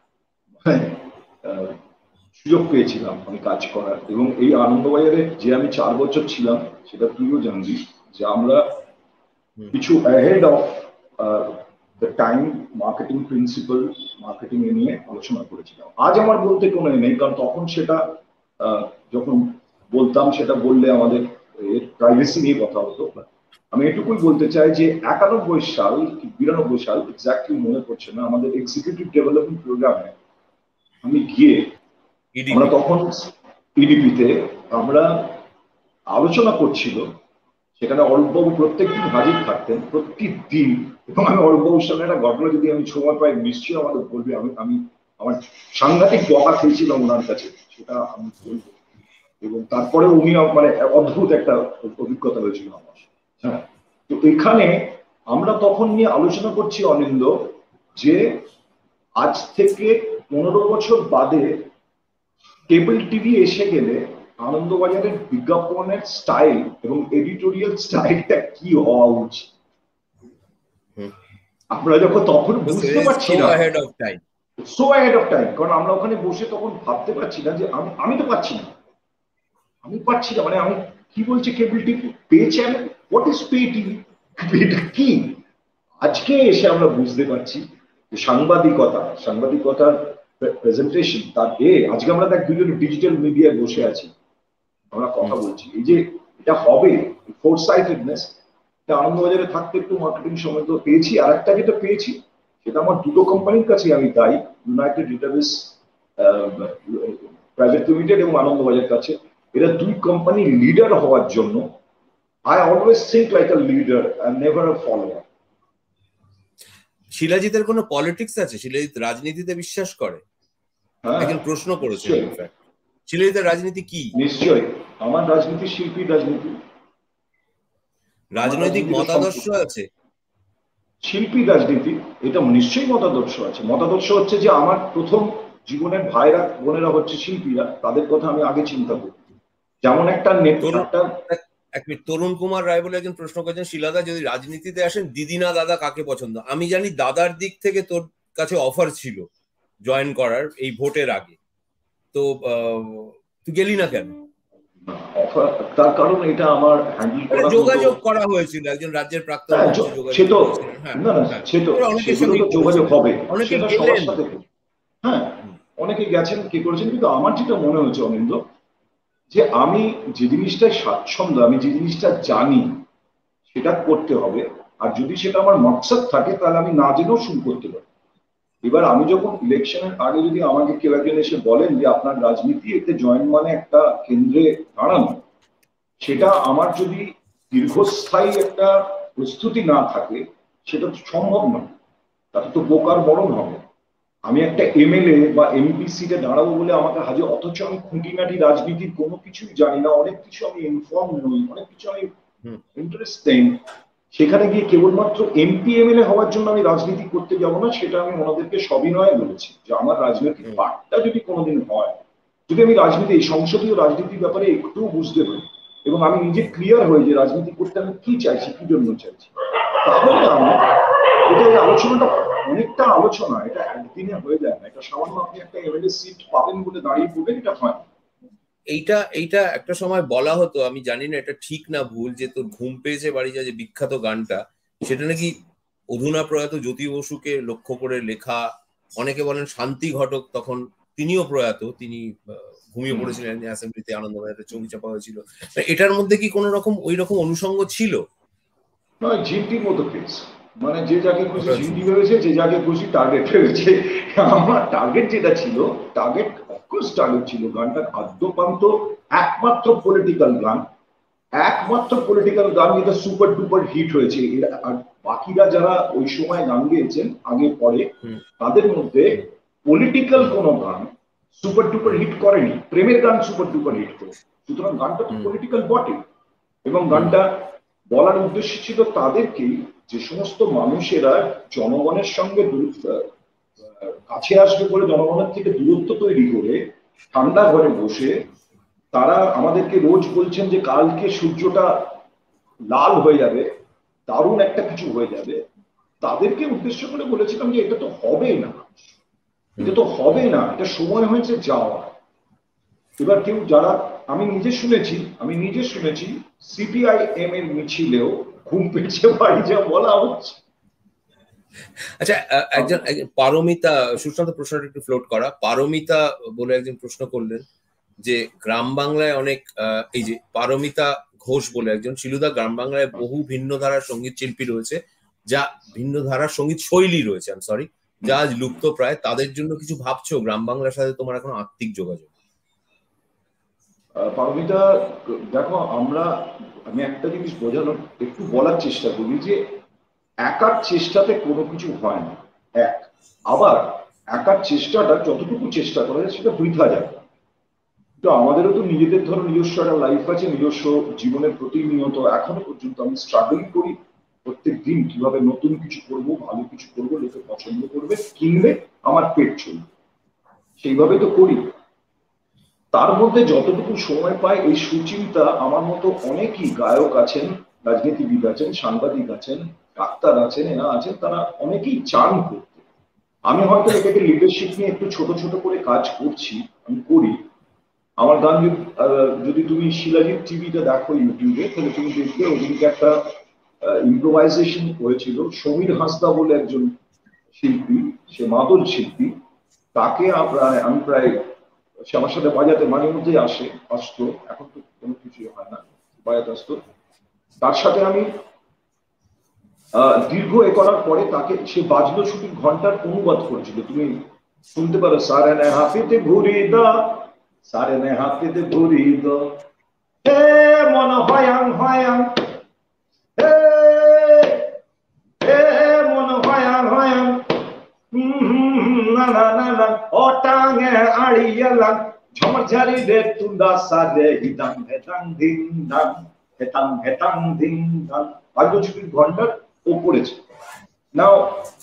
সুযোগ পেয়েছিলাম আমি কাজ করার। এবং এই আনন্দবাজারে যে আমি চার বছর ছিলাম, সেটা তুইও জানবি যে আমরা কিছু ahead of the time marketing principal, marketing এ নিয়ে আলোচনা করেছিলাম। আজ আমার বলতে কোনো নেই, কারণ তখন সেটা যখন বলতাম সেটা বললে আমাদের প্রাইভেসি নিয়ে কথা হতো। আমি এটুকুই বলতে চাই যে একানব্বই সাল কি বিরানব্বই সাল, এক্স্যাক্টলি মনে পড়ছে না, আমাদের এক্সিকিউটিভ ডেভেলপমেন্ট প্রোগ্রামে আমি গিয়ে, আমরা তখন ইডিপিতে আমরা আলোচনা করছিল, সেখানে অরূপবাবু প্রত্যেকদিন হাজির থাকতেন, প্রত্যেক দিন। এবং আমি অরূপবাবুর সামনে একটা ঘটনা যদি আমি সময় পাই নিশ্চয়ই আমাদের বলবি, আমি আমি আমার সাংঘাতিক বকা খেয়েছিলাম ওনার কাছে, সেটা আমি বলবো। এবং তারপরে উনি মানে অদ্ভুত একটা অভিজ্ঞতা হয়েছিল আমার। হ্যাঁ, তো এখানে আমরা তখন নিয়ে আলোচনা করছি অনিন্দ, যে আজ থেকে পনেরো বছর বাদে কেবল টিভি এসে গেলে আনন্দবাজারের বিজ্ঞাপনের স্টাইল এবং এডিটোরিয়াল স্টাইলটা কি হওয়া উচিত। আমরা যখন তখন বুঝতে পারছি না, সো অ্যাহেড অফ টাইম, কারণ আমরা ওখানে বসে তখন ভাবতে পারছি না যে আমি আমি তো পাচ্ছি না, আমি পাচ্ছি না মানে আমি কি বলছি cable TV, pay channel, what is pay TV, এটা কি? আজকে এসে আমরা বুঝতে পারছি যে সাংবাদিকতা, সাংবাদিকতার প্রেজেন্টেশন, তার এ আজকে আমরা দেখ দুজন ডিজিটাল মিডিয়ায় বসে আছি, আমরা কথা বলছি। এই যে এটা হবে, ফোরসাইটেডনেস, আনন্দবাজারে থাকতে একটু মার্কেটিং সময় তো পেয়েছি। আর একটা যেটা পেয়েছি সেটা আমার দুটো কোম্পানির কাছে আমি দায়ী, ইউনাইটেড ডেটাবেস প্রাইভেট লিমিটেড এবং আনন্দবাজার কাছে। এরা দুই কোম্পানি লিডার হওয়ার জন্য I always think like a leader and never a follower. শিলাজিতের কোনো পলিটিক্স আছে? শিলাজিৎ রাজনীতিতে বিশ্বাস করে? একজন প্রশ্ন করেছে ইনফ্যাক্ট, শিলাজিতের রাজনীতি কি? নিশ্চয়ই, আমার রাজনীতি শিল্পী রাজনীতি। রাজনৈতিক মতাদর্শ আছে? শিল্পী রাজনীতি, এটা নিশ্চয়ই মতাদর্শ আছে। মতাদর্শ হচ্ছে যে আমার প্রথম জীবনের ভাইরা বোনেরা হচ্ছে শিল্পীরা, তাদের কথা আমি আগে চিন্তা করি। যেমন একটা নেতা, এক মিনিট, তরুণ কুমার রায় বলে একজন প্রশ্ন করেছেন, শিলাদা যদি রাজনীতিতে আসেন দিদি না দাদা কাকে পছন্দ? আমি জানি দাদার দিক থেকে তোর কাছে অফার ছিল জয়েন করার এই ভোটের আগে, তো তুই গেলি না কেন? তার কারণ এটা আমার হ্যান্ডেল করা, যোগাযোগ করা হয়েছিল একজন রাজ্যের প্রাক্তন, সে তো না না সে তো সেগুলো তো যোগাযোগ হবে, অনেকে সবার সাথে। হ্যাঁ, অনেকে গেছেন, কি করেছেন, কিন্তু আমার যেটা মনে হচ্ছে অনিন্দ, যে আমি যে জিনিসটায় স্বাচ্ছন্দ্য, আমি যে জিনিসটা জানি সেটা করতে হবে। আর যদি সেটা আমার মকসদ থাকে তাহলে আমি না জেনেও শুরু করতে পারি। এবার আমি যখন ইলেকশনের আগে যদি আমাকে কেউ একজন এসে বলেন যে আপনার রাজনীতি এতে জয়েন মানে একটা কেন্দ্রে দাঁড়ানো, সেটা আমার যদি দীর্ঘস্থায়ী একটা প্রস্তুতি না থাকে সেটা তো সম্ভব নয়, তাতে তো বোকার মরণ হবে। আমি একটা এমএলএ বা এমপি সিটে দাঁড়াবো বলে আমাকে হাজার, অথচ আমি খুঁটিনাটি রাজনীতির কোনো কিছুই জানি না, অনেক কিছু আমি ইনফর্ম নই, অনেক কিছু আমি ইন্টারেস্ট নেই। সেখানে গিয়ে কেবলমাত্র এমপি এমএলএ হওয়ার জন্য আমি রাজনীতি করতে যাবো না, সেটা আমি ওনাদেরকে সবিনয়ে বলেছি যে আমার রাজনৈতিক পাঠটা যদি কোনোদিন হয়, যদি আমি রাজনীতি, এই সংসদীয় রাজনীতির ব্যাপারে একটু বুঝতে পারি এবং আমি নিজে ক্লিয়ার হই যে রাজনীতি করতে আমি কি চাইছি, কি জন্য চাইছি, তাহলে আমি এটা, এই আলোচনাটা অনেকটা আলোচনা, এটা একদিনে হয়ে যায় না। এটা সামান্য আপনি একটা এমএলএ সিট পাবেন বলে দাঁড়িয়ে পড়বেন, এটা হয়। এইটা এইটা একটা সময় বলা হতো, আমি জানি না এটা ঠিক না ভুল, যে তোর ঘুম পেয়েছে বাড়ি যা, যে বিখ্যাত গানটা, সেটা নাকি অধুনা প্রয়াত জ্যোতি বসুকে লক্ষ্য করে লেখা। অনেকে বলেন শান্তি ঘটক তখন তিনিও প্রয়াত, তিনি ঘুমিয়ে পড়েছিলেন অ্যাসেম্বলিতে, আনন্দবাজারে ছবি চাপা হয়েছিল। এটার মধ্যে কি কোন রকম ওই রকম অনুষঙ্গ ছিল? নয়, ঝিন্টির মতো কেস, মানে যে যাকে খুশি ঝিন্টি ভেবেছে, যে যাকে খুশি টার্গেট ভেবেছে। আমার টার্গেট যেটা ছিল, টার্গেট অফকোর্স টার্গেট ছিল গানটা আদ্যপান্ত একমাত্র পলিটিক্যাল গান, একমাত্র পলিটিক্যাল গান যেটা সুপার ডুপার হিট হয়েছে। আর বাকিরা যারা ওই সময় গান গেয়েছেন আগে পরে, তাদের মধ্যে পলিটিক্যাল কোন গান সুপার ডুপার হিট করেনি। প্রেমের গান সুপার ডুপার হিট করে, সুতরাং গানটা তো পলিটিক্যাল বটে। এবং গানটা বলার উদ্দেশ্য ছিল তাদেরকেই, যে সমস্ত মানুষেরা জনগণের সঙ্গে কাছে আসবে বলে জনগণের থেকে দূরত্ব তৈরি করে ঠান্ডা ঘরে বসে তারা আমাদেরকে রোজ বলছেন যে কালকে সূর্যটা লাল হয়ে যাবে, দারুণ একটা কিছু হয়ে যাবে, তাদেরকে উদ্দেশ্য করে বলেছিলাম যে এটা তো হবে না, এটা তো হবে না, এটা সময় হয়েছে যাওয়া। এবার কেউ যারা, আমি নিজে শুনেছি, আমি নিজে শুনেছি সিপিআইএম এর মিছিলেও ঘুম পেয়েছে বাড়ি যা বলা হচ্ছে। আচ্ছা, একজন পারমিতা, সুশান্ত প্রশ্নটা একটু ফ্লোট করা, পারমিতা বলে একজন প্রশ্ন করলেন যে গ্রাম বাংলায় অনেক, এই যে পারমিতা ঘোষ বলে একজন, শিলুদা গ্রাম বাংলায় বহু ভিন্ন ধারার সঙ্গীত শিল্পী রয়েছে, যা ভিন্ন ধারার সঙ্গীত শৈলী রয়েছে, আমি সরি, যা আজ লুপ্ত প্রায়, তাদের জন্য কিছু ভাবছো? গ্রাম বাংলার সাথে তোমার এখন আত্মিক যোগাযোগ? পারমিতা দেখো, আমরা, আমি একটা জিনিস বোঝানোর, একটু বলার চেষ্টা করি যে একার চেষ্টাতে কোনো কিছু হয় না। এক, আবার একার চেষ্টাটা যতটুকু চেষ্টা করা যায় সেটা বৃথা যায় না। তো আমাদেরও তো নিজেদের ধরো নিজস্ব একটা লাইফ আছে, নিজস্ব জীবনের প্রতিনিয়ত এখনো পর্যন্ত আমি স্ট্রাগল করি প্রত্যেক দিন, কিভাবে নতুন কিছু করব, ভালো কিছু করব, লোকে পছন্দ করবে, কিনবে, আমার পেট চলবে, সেইভাবে তো করি। তার মধ্যে যতটুকু সময় পায় এই সুচিন্তা, আমার মতো অনেকেই গায়ক আছেন, রাজনীতিবিদ আছেন, সাংবাদিক আছেন, ডাক্তার আছেন, এরা আছেন, তারা অনেকেই চান করতে। আমি হয়তো এটাকে লিডারশিপ নিয়ে একটু ছোট ছোট করে কাজ করছি, আমি করি। আমার গান যদি তুমি শিলাজিৎ টিভিটা দেখো ইউটিউবে, তাহলে তুমি দেখবে ওদিনকে একটা ইম্প্রোভাইজেশন হয়েছিল। সমীর হাঁসদা বলে একজন শিল্পী, সে মাদল শিল্পী, তাকে প্রায় আমি প্রায়, সে আমার সাথে বাজাতে মাঝে মধ্যেই আসে, আসতো, এখন তো কোনো কিছুই হয় না, বাজাতে আসতো। তার সাথে আমি দীর্ঘ এ করার পরে তাকে সে বাজলো ছুটির ঘন্টার অনুবাদ করেছিল, তুমি শুনতে পারো, সারে নে হাতিতে ঘুরি দা, সারে নে হাতিতে ঘুরি দা, হে মন হয়াং হয়াং, হে হে মন হয়াং হয়াং, না না না না অটাঙে আড়িয়ালাং, ঝমঝারি রে তুন্দা সারে হিতাং হেতাং ধিং দাং, হেতাং হেতাং ধিং দাং, বাজলো ছুটির ঘন্টার ও করেছে। নাও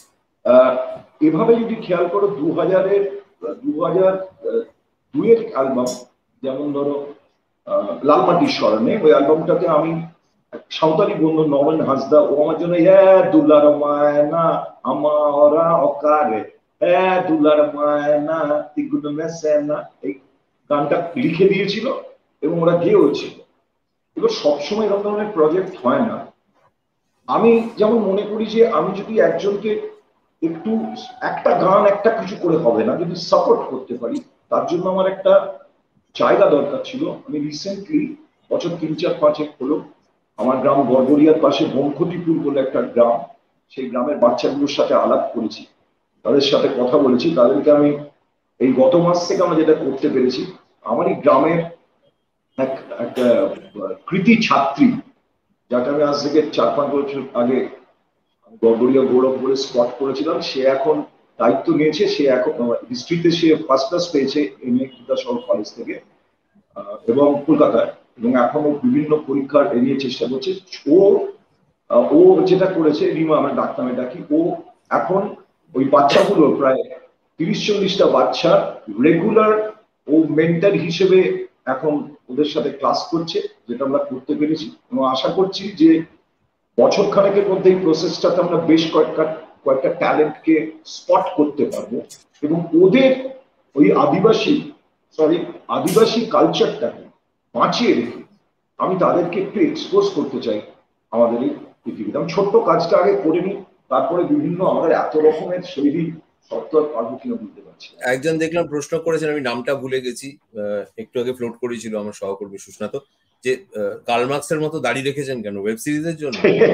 এভাবে যদি খেয়াল করো, দু হাজারের দু হাজার দুইয়ের অ্যালবাম, যেমন ধরো লাল মাটির স্মরণে, ওই অ্যালবামটাতে আমি সাঁওতালি বন্ধু নরেন হাসদা, ও আমার জন্য হ্যাঁ দুলার মায়না আমারা অকারে, হ্যাঁ দুলার মায়না তিগুন মেসেনা, এই গানটা লিখে দিয়েছিল এবং ওরা গেয়েওছিল। এবার সবসময় এরকম ধরনের প্রজেক্ট হয় না। আমি যেমন মনে করি যে আমি যদি একজনকে একটু একটা গান একটা কিছু করে হবে না, যদি সাপোর্ট করতে পারি, তার জন্য আমার একটা জায়গা দরকার ছিল। আমি রিসেন্টলি বছর তিন চার পাঁচেক হলো আমার গ্রাম গড়গড়িয়ার পাশে বঙ্কটিপুর বলে একটা গ্রাম, সেই গ্রামের বাচ্চাগুলোর সাথে আলাপ করেছি, তাদের সাথে কথা বলেছি। তাদেরকে আমি এই গত মাস থেকে আমরা যেটা করতে পেরেছি, আমারই গ্রামের এক একটা কৃতি ছাত্রী, যাকে আমি আজ থেকে চার পাঁচ বছর আগে গড়গড়িয়া গৌরব বলে স্পট করেছিলাম, সে এখন দায়িত্ব নিয়েছে, সে এখন হিস্ট্রিতে সে ফার্স্ট ক্লাস পেয়েছে এম এ বিদ্যাসাগর কলেজ থেকে এবং কলকাতায়, এবং এখনো বিভিন্ন পরীক্ষার এ নিয়ে চেষ্টা করছে। ও ও যেটা করেছে, রিমা আমরা ডাক্তার ডাকি, ও এখন ওই বাচ্চাগুলো প্রায় তিরিশ চল্লিশটা বাচ্চার রেগুলার ও মেন্টর হিসেবে এখন ওদের সাথে ক্লাস করছে, যেটা আমরা করতে পেরেছি। এবং আশা করছি যে বছর খানেকের মধ্যে এই প্রসেসটাতে আমরা বেশ কয়েকটা কয়েকটা ট্যালেন্টকে স্পট করতে পারবো এবং ওদের ওই আদিবাসী সরি আদিবাসী কালচারটাকে বাঁচিয়ে রেখে আমি তাদেরকে একটু এক্সপোজ করতে চাই আমাদের এই পৃথিবীতে। আমি ছোট্ট কাজটা আগে করে নিই, তারপরে বিভিন্ন আমাদের এত রকমের শৈলী সত্তর পারবো কিনা বুঝতে পারছি। একজন দেখলাম প্রশ্ন করেছেন, আমি নামটা ভুলে গেছি, একটু আগে ফ্লোট করেছিল আমার সহকর্মী সুস্নাত, যে কার্ল মার্কসের মতো দাড়ি রেখেছেন কেন, ওয়েব সিরিজের জন্য?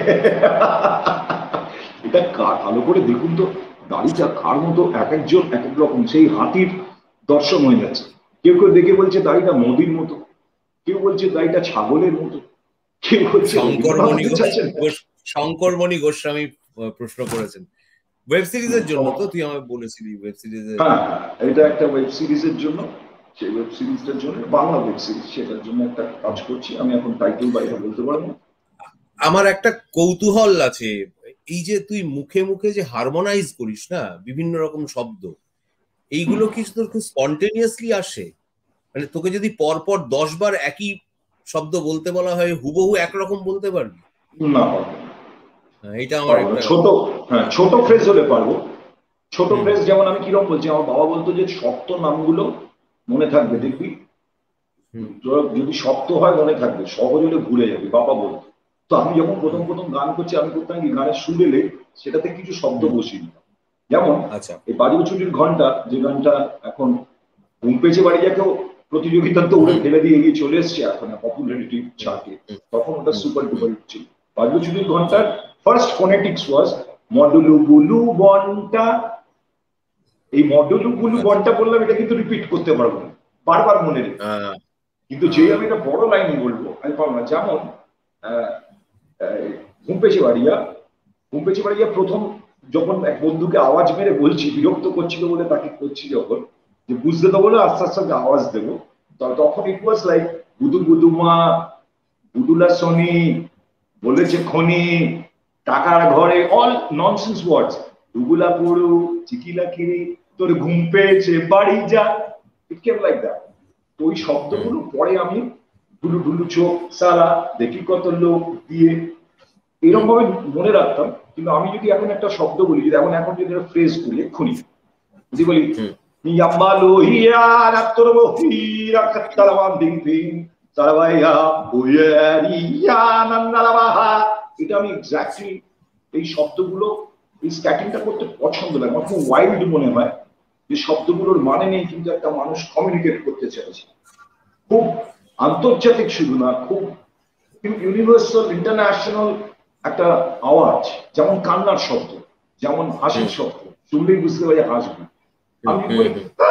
এটা ভালো করে দেখুন তো, দাড়িটা কার মতো এক একজন এক এক রকম, সেই হাতির দর্শন হয়ে যাচ্ছে। কেউ কেউ দেখে বলছে দাড়িটা মোদির মতো, কেউ বলছে দাড়িটা ছাগলের মতো, কেউ বলছে শঙ্করমণি গোস্বামী প্রশ্ন করেছেন ওয়েব সিরিজের জন্য, তো তুই আমায় বলেছিলি ওয়েব সিরিজের। হ্যাঁ, এটা একটা ওয়েব সিরিজের জন্য, সেই ওয়েব সিরিজটার জন্য, বাংলা ওয়েব সিরিজ, সেটার জন্য একটা কাজ করছি। আমি এখন টাইটেল বাইরে বলতে পারবো। আমার একটা কৌতূহল আছে, এই যে তুই মুখে মুখে যে হারমোনাইজ করিস না বিভিন্ন রকম শব্দ, এইগুলো কি তোর খুব স্পন্টেনিয়াসলি আসে? মানে তোকে যদি পরপর দশ বার একই শব্দ বলতে বলা হয়, হুবহু একরকম বলতে পারবি না? এটা আমার ছোট হ্যাঁ ছোট ফ্রেজ হলে পারবো। ছোট ফ্রেজ যেমন আমি কিরকম বলছি, আমার বাবা বলতো যে শক্ত নামগুলো মনে থাকবে, দেখবি যদি শক্ত হয় মনে থাকবে, সহজ হলে ভুলে যাবে, বাবা বলতো। তো আমি যখন প্রথম প্রথম গান করছি, আমি করতাম কি, গানের সুর এলে সেটাতে কিছু শব্দ বসিয়ে দিতাম। যেমন এই বাজলো ছুটির ঘন্টা, যে গানটা এখন ঘুম পেয়েছে বাড়ি যাকেও প্রতিযোগিতার তো উড়ে ফেলে দিয়ে এগিয়ে চলে এসছে এখন পপুলারিটি চার্টে, তখন ওটা সুপার ডুপার হিট ছিল। বাজলো ছুটির ঘন্টার ফার্স্ট ফোনেটিক্স ওয়াজ মডুলু বুলু বনটা। এই মডুলু বুলু বনটা বললাম, এটা কিন্তু রিপিট করতে পারবো না, বারবার মনে রেখে। কিন্তু যেই আমি একটা বড় লাইন বলবো আমি পাবো না। যেমন ঘুম পেয়েছে বাড়িয়া, ঘুম পেয়েছে বাড়িয়া প্রথম যখন এক বন্ধুকে আওয়াজ মেরে বলছি, বিরক্ত করছিল বলে তাকে করছি যখন, যে বুঝতে তো বলে আস্তে আস্তে আওয়াজ দেবো, তখন ইট ওয়াজ লাইক বুদু বুদু মা বুদুলা শনি বলেছে খনি টাকার ঘরে, অল ননসেন্স ওয়ার্ডস, ডুগুলা পুরু চিকিলা খিরি তোর ঘুম পেয়েছে বাড়ি যা, ইট কেম লাইক দ্যাট। তো ওই শব্দগুলো পরে আমি ডুলু ডুলু চোখ সালা দেখি কত লোক দিয়ে এরকম ভাবে মনে রাখতাম। কিন্তু আমি যদি এখন একটা শব্দ বলি, যদি এখন এখন যদি একটা ফ্রেজ করি এক্ষুনি, যদি বলি ইয়াম্বালো হিয়া রাত্তর বহিরা কাত্তালাম দিং দিং সারাবাইয়া ওয়ারিয়া নান্নালাবাহা, এটা আমি এক্স্যাক্টলি এই শব্দগুলো এই স্ক্যাটিংটা করতে পছন্দ লাগে। আমার খুব ওয়াইল্ড মনে হয় যে শব্দগুলোর মানে নেই, কিন্তু একটা মানুষ কমিউনিকেট করতে চাইছে, খুব আন্তর্জাতিক শুধু না, খুব ইউনিভার্সাল ইন্টারন্যাশনাল একটা আওয়াজ, যেমন কান্নার শব্দ, যেমন হাসির শব্দ, শুনলেই বুঝতে পারি হাসবে। আমি বলি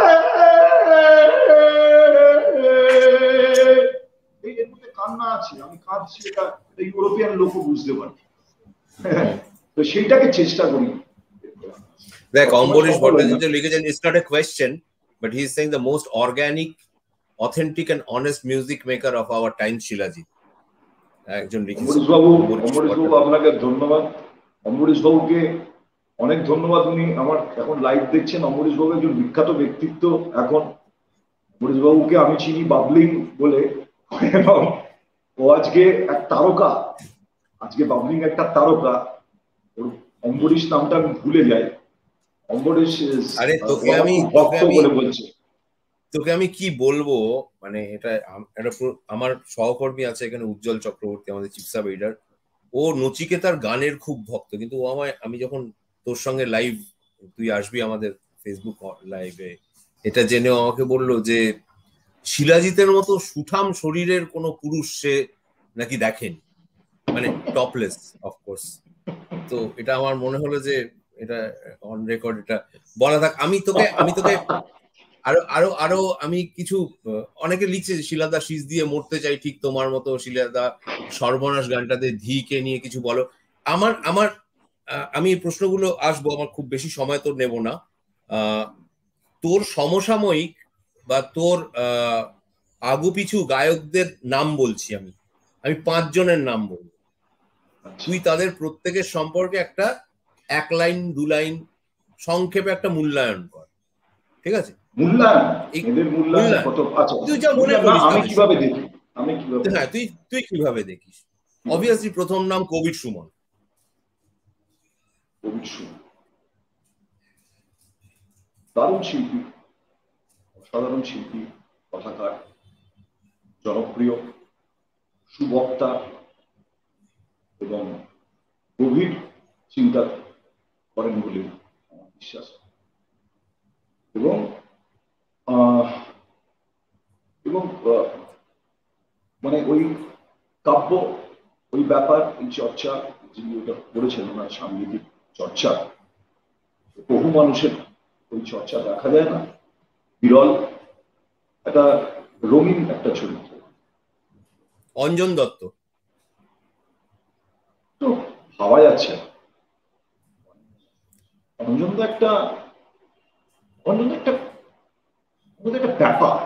এর মধ্যে কান্না আছে, আমি কাঁদছি, এটা ইউরোপিয়ান লোকও বুঝতে পারে। তো সেইটাকে চেষ্টা করি। দেখ, অম্বরীশ ভট্টাচার্য লিখেছেন, it's not a question, but he is saying the most organic, authentic and honest music maker of our time Shilajit. একজন লিখেছেন। অম্বরীশ বাবু, অম্বরীশ বাবু আপনাকে ধন্যবাদ। অম্বরীশ বাবুকে অনেক ধন্যবাদ। উনি আমার এখন লাইভ দেখছেন। অম্বরীশ বাবু একজন বিখ্যাত ব্যক্তিত্ব এখন। অম্বরীশ বাবুকে আমি চিনি বাবলিং বলে, এবং ও আজকে এক তারকা, আজকে বাবলিং একটা তারকা। ওর অম্বরীশ নামটা আমি ভুলে যাই। অম্বরীশ আরে তোকে আমি ভক্ত বলে বলছে। তোকে আমি কি বলবো, মানে এটা একটা আমার সহকর্মী আছে এখানে, উজ্জ্বল চক্রবর্তী, আমাদের চিপসা বিল্ডার। ও নচিকেতার গানের খুব ভক্ত, কিন্তু ও আমায়, আমি যখন তোর সঙ্গে লাইভ, তুই আসবি আমাদের ফেসবুক লাইভে, এটা জেনেও আমাকে বললো যে শিলাজিতের মতো সুঠাম শরীরের কোনো পুরুষ সে নাকি দেখেনি, মানে টপলেস অফকোর্স। তো এটা আমার মনে হলো যে এটা অন রেকর্ড এটা বলা থাক। আমি তোকে আমি তোকে আরো আরো আরো আমি কিছু, অনেকে লিখছে শিলাদা শীষ দিয়ে মরতে চাই ঠিক তোমার মতো, শিলাদা সর্বনাশ গানটাতে ধীকে নিয়ে কিছু বলো। আমার আমার আমি এই প্রশ্নগুলো আসবো, আমার খুব বেশি সময় তোর নেব না। তোর সমসাময়িক বা তোর আহ আগু পিছু গায়কদের নাম বলছি আমি, আমি পাঁচ জনের নাম বলবো। তুই তাদের প্রত্যেকের সম্পর্কে একটা এক লাইন দু লাইন সংক্ষেপে একটা মূল্যায়ন কর, ঠিক আছে? মূল্যায়ন, এদের মূল্যায়ন কত? আচ্ছা, তুই যা মনে করিস আমি কিভাবে দেখি, আমি কিভাবে, হ্যাঁ তুই তুই কিভাবে দেখিস? অবভিয়াসলি প্রথম নাম কবির সুমন। কবির সুমন দারুণ শিল্পী, অসাধারণ শিল্পী, কথাকার, জনপ্রিয়, সুবক্তা এবং গভীর চিন্তা করেন বলে আমার বিশ্বাস। এবং এবং মানে ওই কাব্য, ওই ব্যাপার, এই চর্চা যিনি ওটা করেছেন, ওনার সাংগীতিক চর্চা, বহু মানুষের ওই চর্চা দেখা যায় না, বিরল, একটা রঙিন একটা চরিত্র। অঞ্জন দত্ত তো ভাবা যাচ্ছে, অঞ্জন তো একটা অঞ্জন একটা একটা ব্যাপার।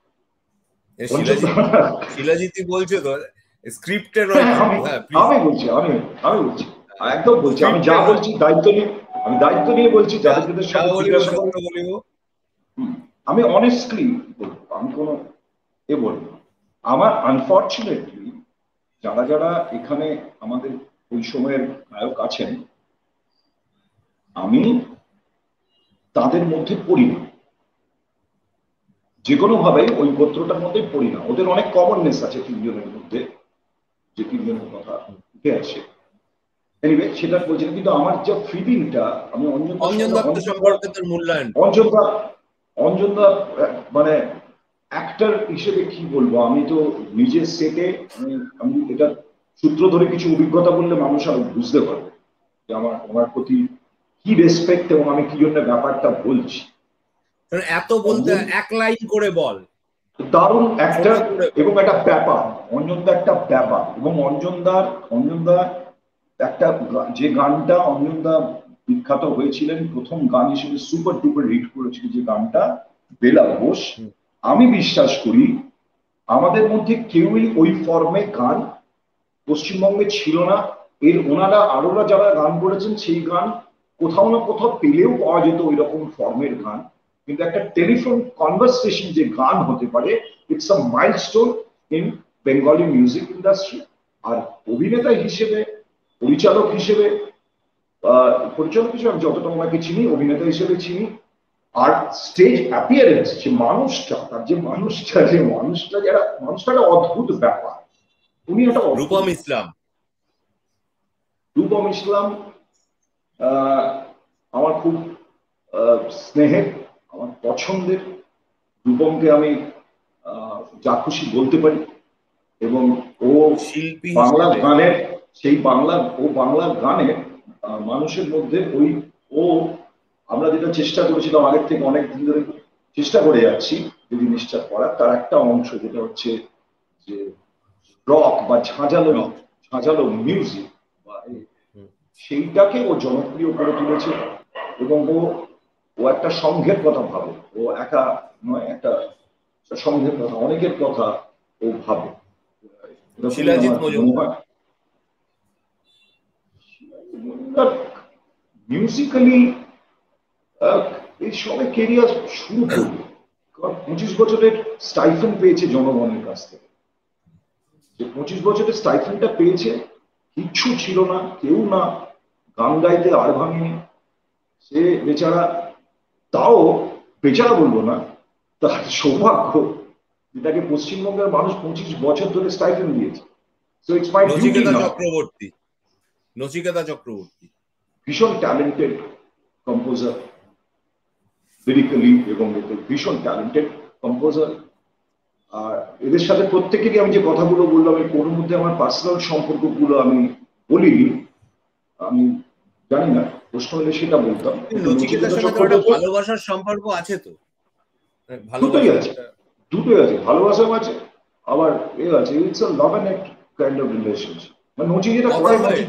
শিলাজিৎ বলছে তো স্ক্রিপ্টের, আমি বলছি আমি আমি বলছি একদম বলছি, আমি যা বলছি দায়িত্ব নিয়ে, আমি দায়িত্ব নিয়ে বলছি। যাদের সাথে জিজ্ঞাসা করবো আমি অনেস্টলি বলবো, আমি কোনো এ বলবো। আমার আনফর্চুনেটলি যারা যারা এখানে আমাদের ওই সময়ের নায়ক আছেন, আমি তাদের মধ্যে পড়ি না, যে কোনো ভাবে ওই গোত্রটার মধ্যে পড়ি না। ওদের অনেক কমননেস আছে তিনজনের মধ্যে, যে তিনজনের কথা উঠে আসে, এনিওয়ে সেটা বলছি না। কিন্তু আমার যে ফিলিংটা, আমি অঞ্জন অঞ্জন দত্ত সম্পর্কে তোর মূল্যায়ন, অঞ্জন দা অঞ্জন দা মানে অ্যাক্টর হিসেবে কি বলবো, আমি তো নিজের সেটে, আমি এটা সূত্র ধরে কিছু অভিজ্ঞতা বললে মানুষ আর বুঝতে পারবে যে আমার ওনার প্রতি কি রেসপেক্ট এবং আমি কি জন্য ব্যাপারটা বলছি। এত বলতে এক লাইন করে বল। দারুণ একটা এবং একটা ব্যাপার, অঞ্জনদা একটা ব্যাপার। এবং অঞ্জনদার অঞ্জনদা একটা যে গানটা অঞ্জনদা বিখ্যাত হয়েছিলেন, প্রথম গান হিসেবে সুপার ডুপার হিট করেছিল যে গানটা বেলা ঘোষ, আমি বিশ্বাস করি আমাদের মধ্যে কেউই ওই ফর্মে গান পশ্চিমবঙ্গে ছিল না। এর ওনারা আরোরা যারা গান করেছেন সেই গান কোথাও না কোথাও পেলেও পাওয়া যেত ওই রকম ফর্মের গান, কিন্তু একটা টেলিফোন কনভারসেশন যে গান হতে পারে, it's a milestone in Bengali music industry. আর অভিনেতা হিসেবে, পরিচালক হিসেবে, পরিচালক হিসেবে আমি যতটা ওনাকে চিনি, অভিনেতা হিসেবে চিনি। আর স্টেজ অ্যাপিয়ারেন্স, যে মানুষটা, তার যে মানুষটা যে মানুষটা যারা মানুষটা একটা অদ্ভুত ব্যাপার। উনি একটা রূপম ইসলাম রূপম ইসলাম আমার খুব স্নেহের, আমার পছন্দের। রূপমকে আমি যা খুশি বলতে পারি, এবং ও শিল্পী, বাংলা গানের সেই বাংলা ও বাংলা গানে মানুষের মধ্যে ওই ও আমরা যেটা চেষ্টা করেছিলাম আগের থেকে অনেক দিন ধরে চেষ্টা করে যাচ্ছি যে জিনিসটা করার, তার একটা অংশ যেটা হচ্ছে যে রক বা ঝাঁঝালো ঝাঁঝালো মিউজিক বা সেইটাকে ও জনপ্রিয় করে তুলেছে। এবং ও ও একটা সংঘের কথা ভাবে, ও একা নয়, একটা সংঘের কথা, অনেকের কথা ও ভাবে। শিলাজিৎ মজুমদার মিউজিক্যালি এই সবে কেরিয়ার শুরু করবে, কারণ পঁচিশ বছরের স্টাইফেন্ড পেয়েছে জনগণের কাছ থেকে। যে পঁচিশ বছরের স্টাইফেন্ডটা পেয়েছে, কিচ্ছু ছিল না, কেউ না, গান গাইতে আর ভাঙেনি সে বেচারা। তাও বেচারা বলবো না, তার সৌভাগ্য যেটাকে পশ্চিমবঙ্গের মানুষ পঁচিশ বছর ধরে স্টাইফেন্ড দিয়েছে। So it's my duty now. Chakraborty Nachiketa Chakraborty ভীষণ ট্যালেন্টেড কম্পোজার, লিরিক্যালি এবং ভীষণ ট্যালেন্টেড কম্পোজার। আর এদের সাথে প্রত্যেকেরই আমি যে কথাগুলো বললাম, এই কোন মধ্যে আমার পার্সোনাল সম্পর্কগুলো আমি বলিনি, আমি জানি না, প্রশ্ন হলে সেটা বলতাম। ভালোবাসার সম্পর্ক আছে তো, দুটোই আছে, দুটোই আছে, ভালোবাসাও আছে, আবার এ আছে, it's a love and kind of relationship. মানে নচি যেটা করাই নচি,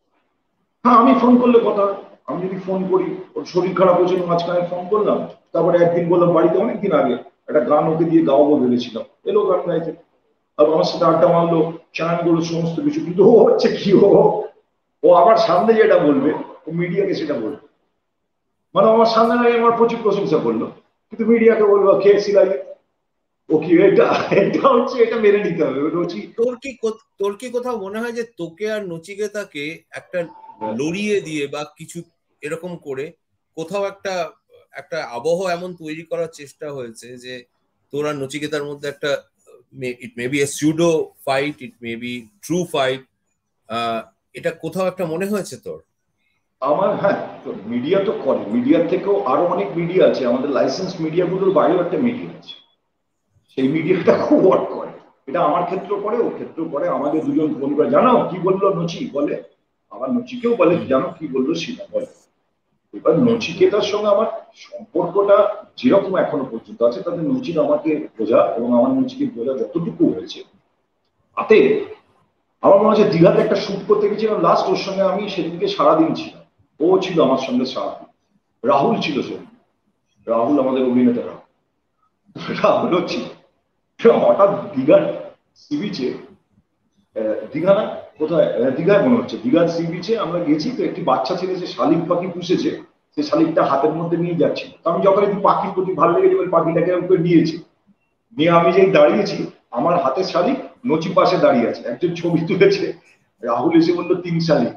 হ্যাঁ আমি ফোন করলে কথা, আমি যদি ফোন করি, ওর শরীর খারাপ হয়েছে মাঝখানে ফোন করলাম, তারপরে একদিন বললাম বাড়িতে অনেকদিন আগে একটা গান ওকে দিয়ে গাওয়াবো ভেবেছিলাম, এলো গান গাইতে, আর আমার সাথে আড্ডা মারলো, চান করলো, সমস্ত কিছু। কিন্তু ও হচ্ছে কি, ও ও আমার সামনে যেটা বলবে ও মিডিয়াকে সেটা বলবে, মানে আমার সামনে আগে আমার প্রচুর প্রশংসা করলো, কিন্তু মিডিয়াকে বলবো কে সিলাই, ও কি এটা এটা হচ্ছে, এটা মেনে নিতে হবে। রচি তোর কি তোর কি কোথাও মনে হয় যে তোকে আর নচিকেতাকে একটা লড়িয়ে দিয়ে বা কিছু এরকম করে কোথাও একটা একটা আবহ এমন তৈরি করার চেষ্টা হয়েছে যে তোর আর নচিকেতার মধ্যে একটা, it may be a pseudo fight, it may be true fight, এটা কোথাও একটা মনে হয়েছে তোর? আমার হ্যাঁ, মিডিয়া তো করে, মিডিয়ার থেকেও আরো অনেক মিডিয়া আছে, আমাদের লাইসেন্স মিডিয়াগুলোর বাইরেও একটা মিডিয়া আছে, সেই মিডিয়াটা খুব ওয়ার্ক করে। এটা আমার ক্ষেত্র পড়ে, ওর ক্ষেত্র পড়ে। আমাদের দুজন ফোন করে, জানো কি বললো নচি, বলে আমার নচিকেও বলে জানো কি বললো সেটা বলে। এবার নচিকেতার সঙ্গে আমার সম্পর্কটা যেরকম এখনো পর্যন্ত আছে, তাদের নচির আমাকে বোঝা এবং আমার নচিকে বোঝা যতটুকু হয়েছে, তাতে আমার মনে হচ্ছে দীঘাতে একটা শুট করতে গেছিলাম লাস্ট, ওর সঙ্গে আমি সেদিনকে সারাদিন ছিলাম, ও ছিল আমার সঙ্গে সারাদিন, রাহুল ছিল সেদিন, রাহুল আমাদের অভিনেতা, রাহুল রাহুলও ছিল। হঠাৎ দীঘার সি বিচে, দীঘা না কোথায়, দীঘায় মনে হচ্ছে, দীঘার সি বিচে আমরা গেছি, তো একটি বাচ্চা ছেলে যে শালিক পাখি পুষেছে, সে শালিকটা হাতের মধ্যে নিয়ে যাচ্ছি, আমি যখন একটু পাখির প্রতি ভালো লেগেছে ওই পাখিটাকে করে নিয়েছি, নিয়ে আমি যেই দাঁড়িয়েছি, আমার হাতের শালিক, নচি পাশে দাঁড়িয়ে আছে, একজন ছবি তুলেছে, রাহুল এসে বললো তিন শালিক।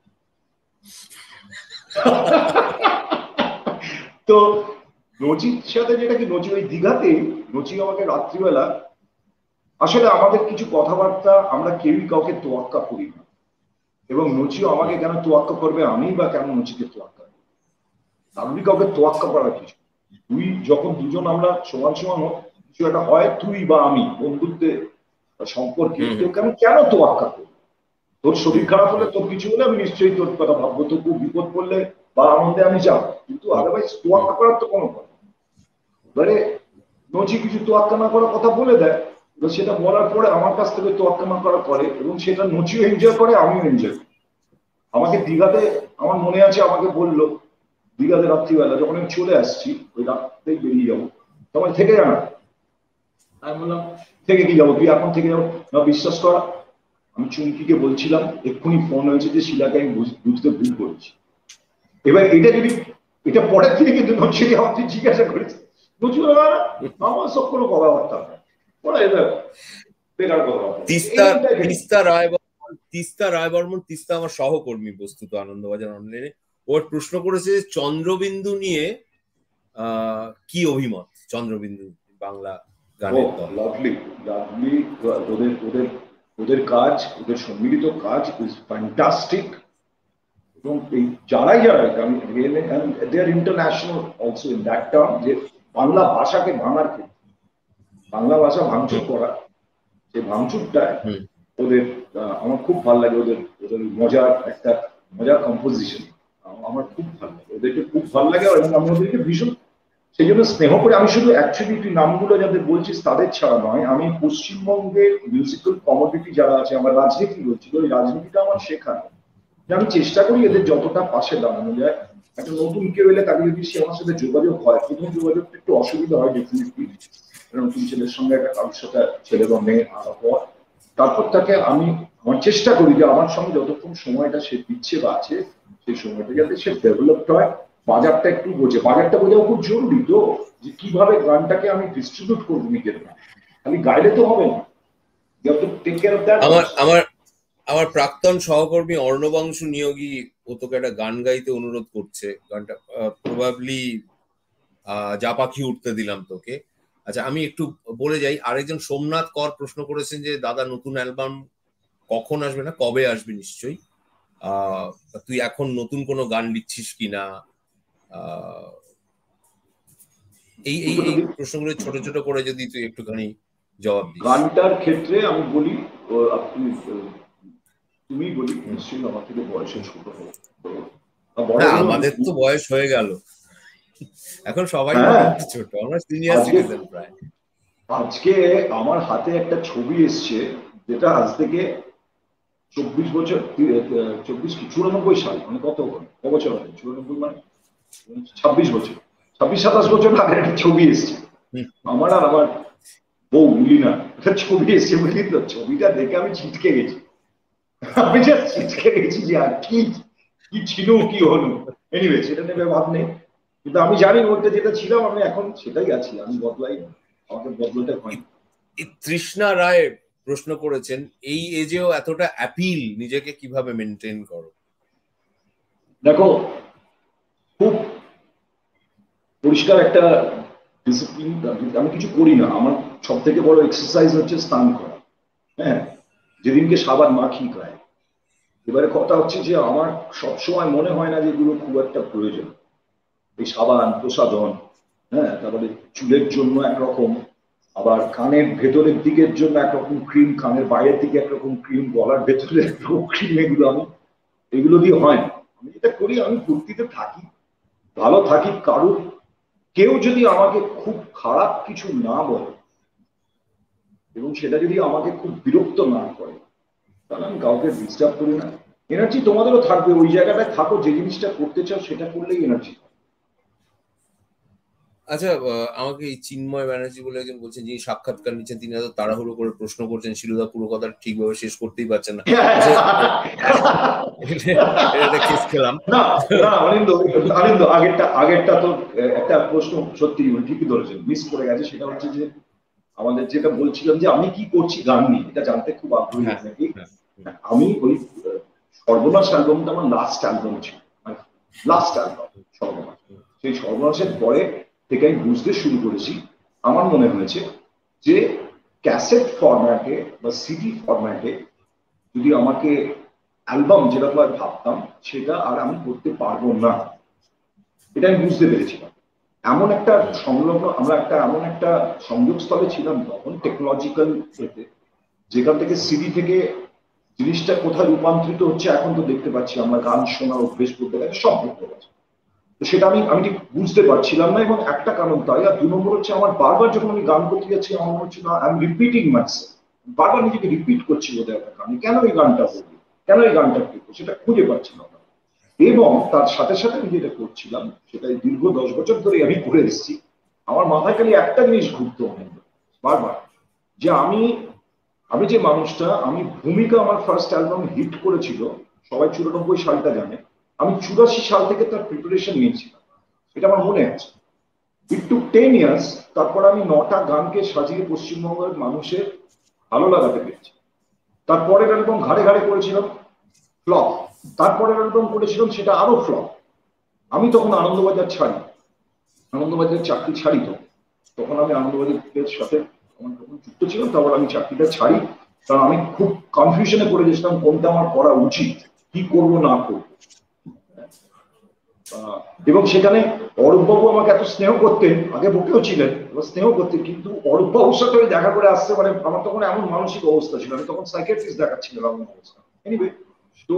তো নচির সাথে যেটা কি, নচি ওই দীঘাতে, নচি আমাকে রাত্রিবেলা, আসলে আমাদের কিছু কথাবার্তা আমরা কেউই কাউকে তোয়াক্কা করি না, এবং নচিও আমাকে কেন তোয়াক্কা করবে, আমি বা কেন নচিকে তোয়াক্কা করবো, আমি কাউকে তোয়াক্কা করার কিছু, তুই যখন দুজন আমরা সমান সমান কিছু একটা হয়, তুই বা আমি বন্ধুত্বে সম্পর্কে কেউ কেন কেন তোয়াক্কা করবো, তোর শরীর খারাপ হলে, তোর কিছু হলে আমি নিশ্চয়ই তোর কথা ভাববো, তোর খুব বিপদ পড়লে বা আনন্দে আমি যাবো, কিন্তু আদারওয়াইজ তোয়াক্কা করার তো কোনো কথা। এবারে নচি কিছু তোয়াক্কা না করার কথা বলে দেয়, সেটা বলার পরে আমার কাছ থেকে তোয়াক্কা না করা করে, এবং সেটা নচিও এনজয় করে, আমিও এনজয় করি। আমাকে দীঘাতে, আমার মনে আছে আমাকে বললো দীঘাতে রাত্রিবেলা যখন আমি চলে আসছি, ওই রাত্রেই বেরিয়ে যাবো, তখন থেকে জানা, আমি বললাম থেকে কি যাবো, তুই এখন থেকে যাবো না, বিশ্বাস করা, আমি চুমকিকে বলছিলাম এক্ষুনি ফোন হয়েছে যে শিলাকে আমি বুঝতে ভুল করেছি। এবার এটা যদি, এটা পরের থেকে কিন্তু নচিকে আমাকে জিজ্ঞাসা করেছে, নচি আমার সব কোনো কথাবার্তা ওরা এটা বেকার কথা। তিস্তা রায়বর্মন, তিস্তা রায়বর্মন তিস্তা আমার সহকর্মী বস্তুত আনন্দবাজার অনলাইনে, ওর প্রশ্ন করেছে চন্দ্রবিন্দু নিয়ে আহ কি অভিমত, চন্দ্রবিন্দু বাংলা গানের দল। লাভলি লাভলি, ওদের ওদের ওদের কাজ, ওদের সম্মিলিত কাজ ইজ ফ্যান্টাস্টিক, এবং এই যারাই যারাই they are international also in that term, যে বাংলা ভাষাকে ভাঙার ক্ষেত্রে, বাংলা ভাষা ভাঙচুর করা, সেই ভাঙচুরটা ওদের আমার খুব ভালো লাগে ওদের ওদের মজার একটা মজার কম্পোজিশন, আমার খুব ভালো লাগে, ওদেরকে খুব ভালো লাগে এবং আমি ওদেরকে ভীষণ সেই জন্য স্নেহ করে। আমি শুধু অ্যাকচুয়ালি তুই নামগুলো যাদের বলছিস তাদের ছাড়া নয়, আমি পশ্চিমবঙ্গের মিউজিক্যাল কমোডিটি যারা আছে, আমার রাজনীতি বলছিল, ওই রাজনীতিটা আমার শেখানো, যে আমি চেষ্টা করি এদের যতটা পাশে দাঁড়ানো যায়। একটা নতুন কেউ এলে তাকে যদি সে আমার সাথে যোগাযোগ হয়, প্রথম যোগাযোগটা একটু অসুবিধা হয় ডেফিনেটলি, নতুন ছেলের সঙ্গে একটা কারোর সাথে ছেলে বা মেয়ে আলাপ হওয়ার, তারপর তাকে আমি আমার চেষ্টা করি যে আমার সঙ্গে যতক্ষণ সময়টা সে দিচ্ছে বা আছে সেই সময়টা যাতে সে ডেভেলপড হয়, বাজারটা একটু বোঝে। বাজারটা বোঝাও খুব জরুরি তো, যে কিভাবে গানটাকে আমি ডিস্ট্রিবিউট করবো নিজের গান, আমি গাইলে তো হবে না, you have to take care of that. আমার আমার আমার প্রাক্তন সহকর্মী অর্ণবাংশু নিয়োগী ও তোকে একটা গান গাইতে অনুরোধ করছে, গানটা প্রবাবলি যা পাখি উঠতে দিলাম তোকে। আচ্ছা আমি একটু বলে যাই, আরেকজন সোমনাথ কর প্রশ্ন করেছেন যে দাদা নতুন অ্যালবাম কখন আসবে, না কবে আসবে নিশ্চয়ই, আহ তুই এখন নতুন কোনো গান লিখছিস কিনা, আহ এই এই প্রশ্নগুলো ছোট ছোট করে যদি তুই একটুখানি জবাব দিস। গানটার ক্ষেত্রে আমি বলি, আপনি তুমি বলি, নিশ্চয়ই আমার থেকে বয়সে ছোট হবে, আমাদের তো বয়স হয়ে গেল এখন, সবাই ছোট, আমরা সিনিয়র সিটিজেন প্রায়। আজকে আমার হাতে একটা ছবি এসছে যেটা আজ থেকে চব্বিশ বছর, চব্বিশ কি চুরানব্বই সাল, মানে কত ক বছর হবে, চুরানব্বই মানে ছাব্বিশ বছর, ছাব্বিশ সাতাশ বছর আগে একটা ছবি এসছে আমার আর আমার বউ মিলিনা, একটা ছবি এসছে বুঝলি তো, ছবিটা দেখে আমি ছিটকে গেছি, আমি জাস্ট ছিটকে গেছি যে আর কি কি ছিল কি হলো। এনিওয়ে সেটা নেবে ভাব নেই, কিন্তু আমি জানি ওটা যেটা ছিলাম আমি এখন সেটাই আছি, আমি বদলাই না, আমাকে বদলাতে হয়। তৃষ্ণা রায় প্রশ্ন করেছেন, এই এজেও এতটা অ্যাপিল নিজেকে কিভাবে মেনটেন করো? দেখো খুব পরিষ্কার একটা ডিসিপ্লিন, আমি কিছু করি না, আমার সব থেকে বড় এক্সারসাইজ হচ্ছে স্নান করা, হ্যাঁ, যেদিনকে সাবান মাখি গায়ে। এবারে কথা হচ্ছে যে আমার সবসময় মনে হয় না যে এগুলো খুব একটা প্রয়োজন, এই সাবান প্রসাধন, হ্যাঁ, তারপরে চুলের জন্য একরকম, আবার কানের ভেতরের দিকের জন্য একরকম ক্রিম, কানের বাইরের দিকে একরকম ক্রিম, গলার ভেতরে একরকম ক্রিম, এগুলো আমি এগুলো দিয়ে হয় না। আমি যেটা করি, আমি ফুর্তিতে থাকি, ভালো থাকি, কারুর কেউ যদি আমাকে খুব খারাপ কিছু না বলে এবং সেটা যদি আমাকে খুব বিরক্ত না করে, তাহলে আমি কাউকে ডিস্টার্ব করি না। এনার্জি তোমাদেরও থাকবে, ওই জায়গাটায় থাকো, যে জিনিসটা করতে চাও সেটা করলেই এনার্জি। আচ্ছা আমাকে এই চিন্ময় ব্যানার্জি বলে একজন বলছেন, যিনি সাক্ষাৎকার নিচ্ছেন, তিনি এত তাড়াহুড়ো করে প্রশ্ন করছেন, শিলুদা পুরো কথা ঠিকভাবে শেষ করতেই পারছেন না। এটা কেস খেলাম না না অরিন্দ, অরিন্দ আগেরটা আগেরটা তো একটা প্রশ্ন সত্যি ঠিকই ধরেছেন, মিস করে গেছে। সেটা হচ্ছে যে আমাদের যেটা বলছিলাম যে আমি কি করছি গান নিয়ে, এটা জানতে খুব আগ্রহী নাকি। আমি ওই সর্বনাশ অ্যালবামটা আমার লাস্ট অ্যালবাম ছিল, লাস্ট অ্যালবাম সর্বনাশ। সেই সর্বনাশের পরে থেকে আমি বুঝতে শুরু করেছি, আমার মনে হয়েছে যে ক্যাসেট ফরম্যাটে বা সিডি ফরম্যাটে যদি আমাকে অ্যালবাম যেরকম ভাবতাম সেটা আর আমি করতে পারবো না, এটা আমি বুঝতে পেরেছিলাম। এমন একটা সংলগ্ন, আমরা একটা এমন একটা সংযোগস্থলে ছিলাম তখন টেকনোলজিক্যাল ক্ষেত্রে, যেখান থেকে সিডি থেকে জিনিসটা কোথায় রূপান্তরিত হচ্ছে এখন তো দেখতে পাচ্ছি, আমরা গান শোনার অভ্যেস করতে পারছি, সব করতে পারছি। তো সেটা আমি আমি ঠিক বুঝতে পারছিলাম না, এবং একটা কারণ তাই, আর দু নম্বর হচ্ছে আমার বারবার যখন আমি গান করতে যাচ্ছি আমার মনে হচ্ছে না আই এম রিপিটিং মাইসেলফ, বারবার নিজেকে রিপিট করছি বোধহয় একটা গান, কেন এই গানটা বলবো, কেন এই গানটা করবো, সেটা খুঁজে পাচ্ছিলাম না। এবং তার সাথে সাথে আমি যেটা করছিলাম, সেটা দীর্ঘ দশ বছর ধরে আমি করে এসেছি, আমার মাথায় খালি একটা জিনিস ঘুরতো বারবার, যে আমি আমি যে মানুষটা, আমি ভূমিকা আমার ফার্স্ট অ্যালবাম হিট করেছিল, সবাই চুরানব্বই সালটা জানে, আমি চুরাশি সাল থেকে তার প্রিপারেশন নিয়েছিলাম, এটা আমার মনে আছে। ইট টুক টেন ইয়ার্স, তারপর আমি নটা গানকে সাজিয়ে পশ্চিমবঙ্গের মানুষের ভালো লাগাতে পেরেছি। তারপরের অ্যালবাম ঘাড়ে ঘাড়ে করেছিলাম, ফ্লপ। তারপরের অ্যালবাম করেছিলাম, সেটা আরো ফ্লপ। আমি তখন আনন্দবাজার ছাড়ি, আনন্দবাজারের চাকরি ছাড়ি, তো তখন আমি আনন্দবাজারের সাথে যখন যুক্ত ছিলাম, তারপর আমি চাকরিটা ছাড়ি, কারণ আমি খুব কনফিউশনে পড়ে গেছিলাম কোনটা আমার করা উচিত, কি করবো না করবো। এবং সেখানে অরূপবাবু আমাকে এত স্নেহ করতেন, আগে বকেও ছিলেন, স্নেহ করতেন, কিন্তু অরূপবাবুর সাথে আমি দেখা করে আসতে পারে আমার তখন এমন মানসিক অবস্থা ছিল, আমি তখন সাইকিয়াট্রিস্ট দেখাচ্ছিলাম এমন অবস্থা। এনিওয়ে, তো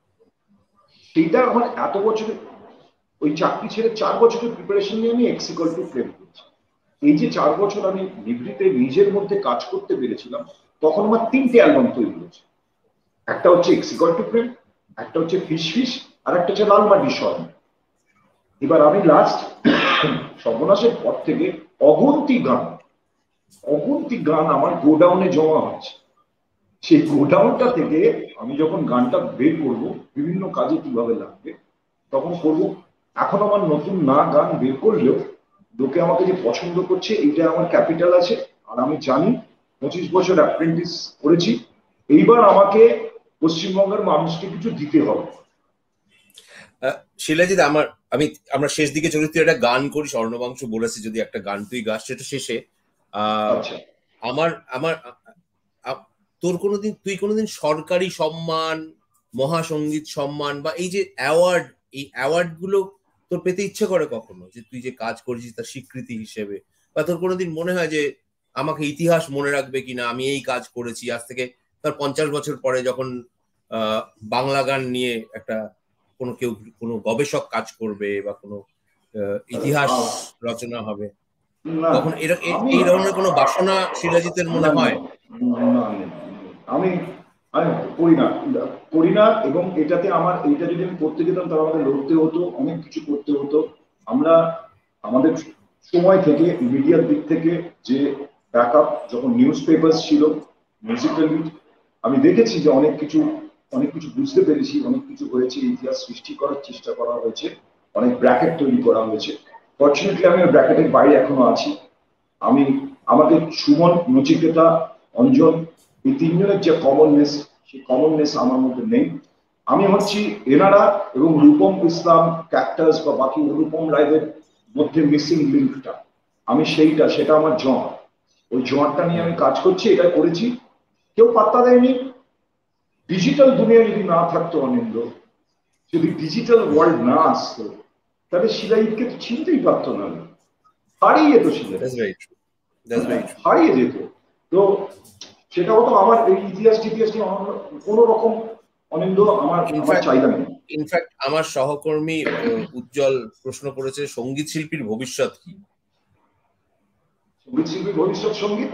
সেইটা আমার এত বছরে ওই চাকরি ছেড়ে চার বছরের প্রিপারেশন নিয়ে আমি এক্স ইকুয়াল টু ফ্রেম করছি। এই যে চার বছর আমি নিভৃতে নিজের মধ্যে কাজ করতে পেরেছিলাম, তখন আমার তিনটে অ্যালবাম তৈরি হয়েছে। একটা হচ্ছে এক্স ইকুয়াল টু ফ্রেম, একটা হচ্ছে ফিশ ফিশ, আর একটা হচ্ছে লালমাটি স্বর্ণ। এবার আমি লাস্ট সর্বনাশের পর থেকে অগুন্তি গান অগুন্তি গান আমার গোডাউনে জমা হচ্ছে। সেই গোডাউনটা থেকে আমি যখন গানটা বের করব, বিভিন্ন কাজে কিভাবে লাগবে তখন করব। এখন আমার নতুন না গান বের করলেও লোকে আমাকে যে পছন্দ করছে, এটা আমার ক্যাপিটাল আছে। আর আমি জানি পঁচিশ বছর অ্যাপ্রেন্টিস করেছি, এইবার আমাকে পশ্চিমবঙ্গের মানুষকে কিছু দিতে হবে। শিলাজিৎ, আমার আমি আমরা শেষ দিকে চলে, তুই একটা গান করি, স্বর্ণবংশ বলেছে যদি একটা গান তুই গাস সেটা শেষে। আচ্ছা, আমার আমার তোর কোনোদিন তুই কোনোদিন সরকারি সম্মান, মহাসঙ্গীত সম্মান বা এই যে অ্যাওয়ার্ড, এই অ্যাওয়ার্ড গুলো তোর পেতে ইচ্ছে করে কখনো, যে তুই যে কাজ করেছিস তার স্বীকৃতি হিসেবে? বা তোর কোনোদিন মনে হয় যে আমাকে ইতিহাস মনে রাখবে কিনা, আমি এই কাজ করেছি, আজ থেকে তার পঞ্চাশ বছর পরে যখন আহ বাংলা গান নিয়ে একটা কোনো কেউ কোনো গবেষক কাজ করবে বা কোনো ইতিহাস রচনা হবে, তখন এই ধরনের কোনো বাসনা শিলাজিতের মনে হয়? আমি আমি করি না করি না এবং এটাতে আমার এইটা যদি আমি করতে যেতাম তাহলে আমাদের লড়তে হতো, অনেক কিছু করতে হতো। আমরা আমাদের সময় থেকে মিডিয়ার দিক থেকে যে ব্যাকআপ, যখন নিউজ পেপার ছিল, মিউজিক্যালি আমি দেখেছি যে অনেক কিছু অনেক কিছু বুঝতে পেরেছি, অনেক কিছু হয়েছে, ইতিহাস সৃষ্টি করার চেষ্টা করা হয়েছে, অনেক ব্র্যাকেট তৈরি করা হয়েছে। ফর্চুনেটলি আমি ব্র্যাকেটের বাইরে এখনো আছি। আমি আমাকে সুমন, নচিকেতা, অঞ্জন, এই তিনজনের যে কমননেস, সেই কমননেস আমার মধ্যে নেই। আমি হচ্ছি এনারা এবং রূপম ইসলাম, ক্যাক্টাস বা বাকি রূপম রায়দের মধ্যে মিসিং লিঙ্কটা, আমি সেইটা সেটা আমার জোয়ার। ওই জোয়ারটা নিয়ে আমি কাজ করছি, এটা করেছি, কেউ পাত্তা দেয়নি। ডিজিটাল দুনিয়া যদি না থাকতো অনিন্দ, যদি ডিজিটাল ওয়ার্ল্ড না আসতো, তাহলে শিলাজিৎকে তো চিনতেই পারতো না, হারিয়ে যেত শিলাজিৎ, হারিয়ে যেত। তো সেটা হতো আমার এই ইতিহাস টিতিহাস নিয়ে কোনো রকম অনিন্দ আমার আমার চাহিদা নেই। ইনফ্যাক্ট আমার সহকর্মী উজ্জ্বল প্রশ্ন করেছে, সঙ্গীত শিল্পীর ভবিষ্যৎ কি? সঙ্গীত শিল্পীর ভবিষ্যৎ সঙ্গীত,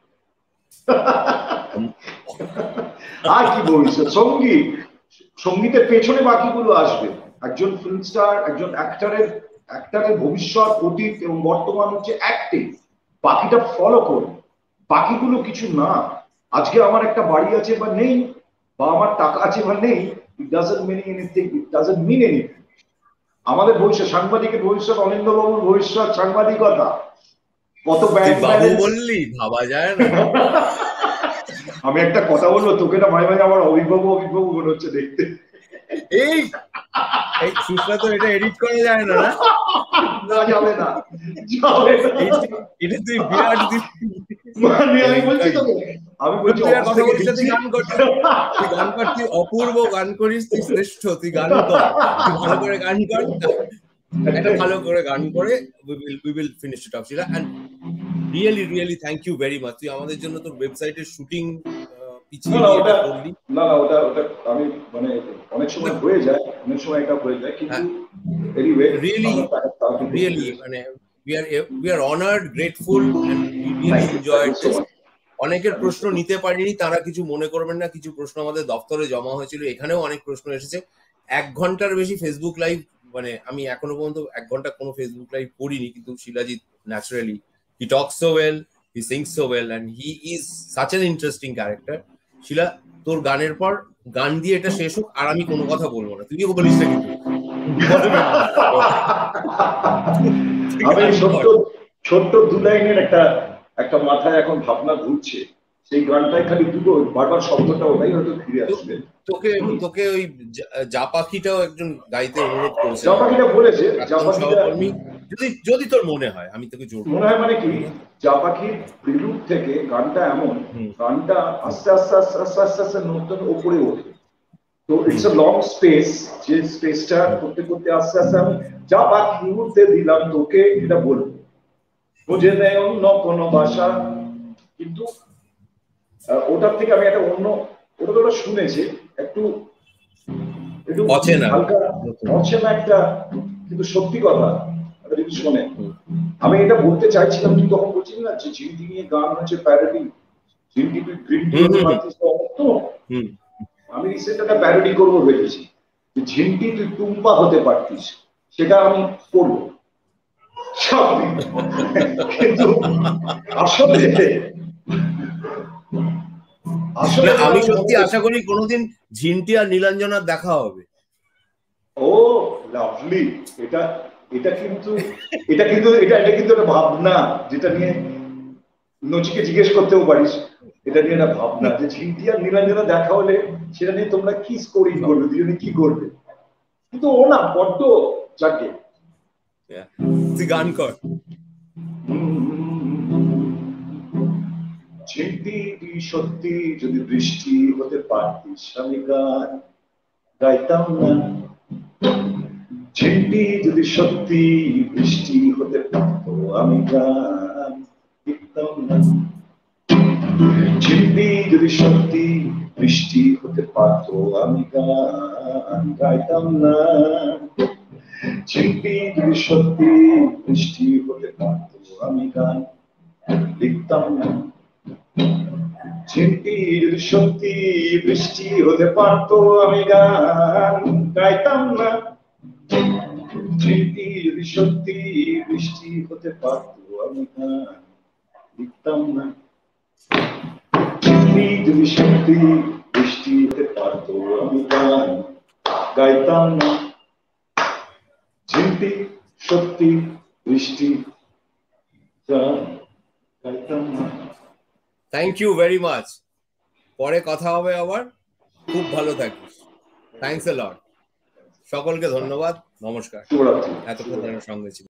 আর কি ভবিষ্যৎ? সঙ্গীত, সঙ্গীতের পেছনে বাকিগুলো আসবে। একজন ফিল্ম স্টার, একজন অ্যাক্টরের অ্যাক্টরের ভবিষ্যৎ, অতীত এবং বর্তমান হচ্ছে অ্যাক্টিং, বাকিটা ফলো করুন, বাকিগুলো কিছু না। আজকে আমার একটা বাড়ি আছে বা নেই, বা আমার টাকা আছে বা নেই, it doesn't mean anything, it doesn't mean anything. আমাদের ভবিষ্যৎ, সাংবাদিকের ভবিষ্যৎ, অনিন্দ্যবাবুর ভবিষ্যৎ সাংবাদিকতা, কত ব্যাংক ব্যালেন্স বললি ভাবা যায় না। আমি একটা কথা বলবো তোকে, না মাঝে মাঝে আমার অভিজ্ঞবাবু অভিজ্ঞবাবু মনে হচ্ছে দেখতে। এই এই সুস্বা তো এটা এডিট করা যায় না, না যাবে না, এটা তুই বিরাট মানে আমি বলছি তোকে, আমি বলছি কথা বলছিস, তুই গান করছিস, তুই গান করছিস, অপূর্ব গান করিস, তুই শ্রেষ্ঠ, তুই গান কর, তুই ভালো করে গান কর, একটা ভালো করে গান করে we will we will finish it off, Sheila, and really really thank you very much. তুই আমাদের জন্য তোর ওয়েবসাইটের শুটিং পিছিয়ে দিয়ে এটা করলি। না না ওটা ওটা আমি মানে অনেক সময় হয়ে যায়, অনেক সময় এটা হয়ে যায়, কিন্তু anyway really really মানে we are we are honored, grateful and we really enjoyed this. অনেকের প্রশ্ন নিতে পারিনি, তারা কিছু মনে করবেন না, কিছু প্রশ্ন আমাদের দপ্তরে জমা হয়েছিল, এখানেও অনেক প্রশ্ন এসেছে। এক ঘন্টার বেশি ফেসবুক লাইভ, মানে আমি এখনো পর্যন্ত এক ঘন্টা কোনো ফেসবুক লাইভ করিনি, কিন্তু Shilajit naturally he talks so well, he sings so well and he is such an interesting character. Shila, তোর গানের পর গান দিয়ে এটা শেষ হোক, আর আমি কোনো কথা বলবো না, তুই কি বলিস না? কিন্তু আমি ছোট্ট ছোট্ট দু লাইনের একটা একটা মাথায় এখন ভাবনা ঘুরছে, সেই গানটাই খালি দুটো বারবার শব্দটা ওটাই হয়তো ফিরে আসবে। তোকে তোকে ওই যা পাখিটাও একজন গাইতে অনুরোধ করেছে, যা পাখিটা বলেছে, যা পাখিটা যদি যদি তোর মনে হয়, আমি তোকে জোর মনে হয় মানে কি, যা পাখির প্রিলুড থেকে গানটা এমন, গানটা আস্তে আস্তে আস্তে আস্তে আস্তে আস্তে নতুন ওপরে ওঠে, তো তো ইটস আ লং স্পেস, যে স্পেসটা করতে করতে আস্তে আস্তে আমি যা বাকি মুহূর্তে দিলাম তোকে এটা বলবো, বুঝে নেয় অন্য কোনো ভাষা, কিন্তু ওটার থেকে আমি একটা অন্য, ওটা তোরা শুনেছে একটু একটু হালকা অচেনা একটা, কিন্তু সত্যি কথা যদি শোনে। আমি এটা বলতে চাইছিলাম, তুই তখন বলছিস না যে ঝিন্টি নিয়ে গান হচ্ছে প্যারোডি, ঝিন্টি তুই গ্রিন্টি হতে পারতিস তো, আমি রিসেন্ট একটা প্যারোডি করবো ভেবেছি, ঝিন্টি তুই টুম্পা হতে পারতিস, সেটা আমি করবো কিন্তু আসলে আসলে আমি সত্যি আশা করি কোনোদিন ঝিন্টি আর নীলাঞ্জনার দেখা হবে। ও লাভলি, এটা এটা কিন্তু এটা কিন্তু এটা এটা কিন্তু একটা ভাবনা, যেটা নিয়ে নচিকে জিজ্ঞেস করতেও পারিস, এটা নিয়ে একটা ভাবনা যে ঝিন্টি আর নীলাঞ্জনা দেখা হলে সেটা নিয়ে তোমরা কি স্কোরিং করবে, দুজনে কি করবে, কিন্তু ও না বড্ড যাকে তুই গান কর। ঝিন্টি তুই সত্যি যদি বৃষ্টি হতে পারতিস, আমি গান গাইতাম না। ঝিন্টি যদি সত্যি বৃষ্টি হতে পারত, আমি গান লিখতাম না। ঝিন্টি যদি সত্যি বৃষ্টি হতে পারত, আমি গান গাইতাম না। ঝিন্টি যদি সত্যি বৃষ্টি হতে পারত, আমি গান লিখতাম না। ঝিন্টি যদি সত্যি বৃষ্টি হতে পারত, আমি গান গাইতাম না। ঝিন্টি যদি সত্যি বৃষ্টি হতে পারত, আমি গান লিখতাম না। ঝিন্টি যদি সত্যি বৃষ্টি হতে পারত, আমি গান গাইতাম না। ঝিন্টি সত্যি বৃষ্টি গান গাইতাম না। থ্যাংক ইউ ভেরি মাচ, পরে কথা হবে আবার, খুব ভালো থাকিস, থ্যাংকস এ লট, সকলকে ধন্যবাদ, নমস্কার, এতক্ষণ সঙ্গে ছিল।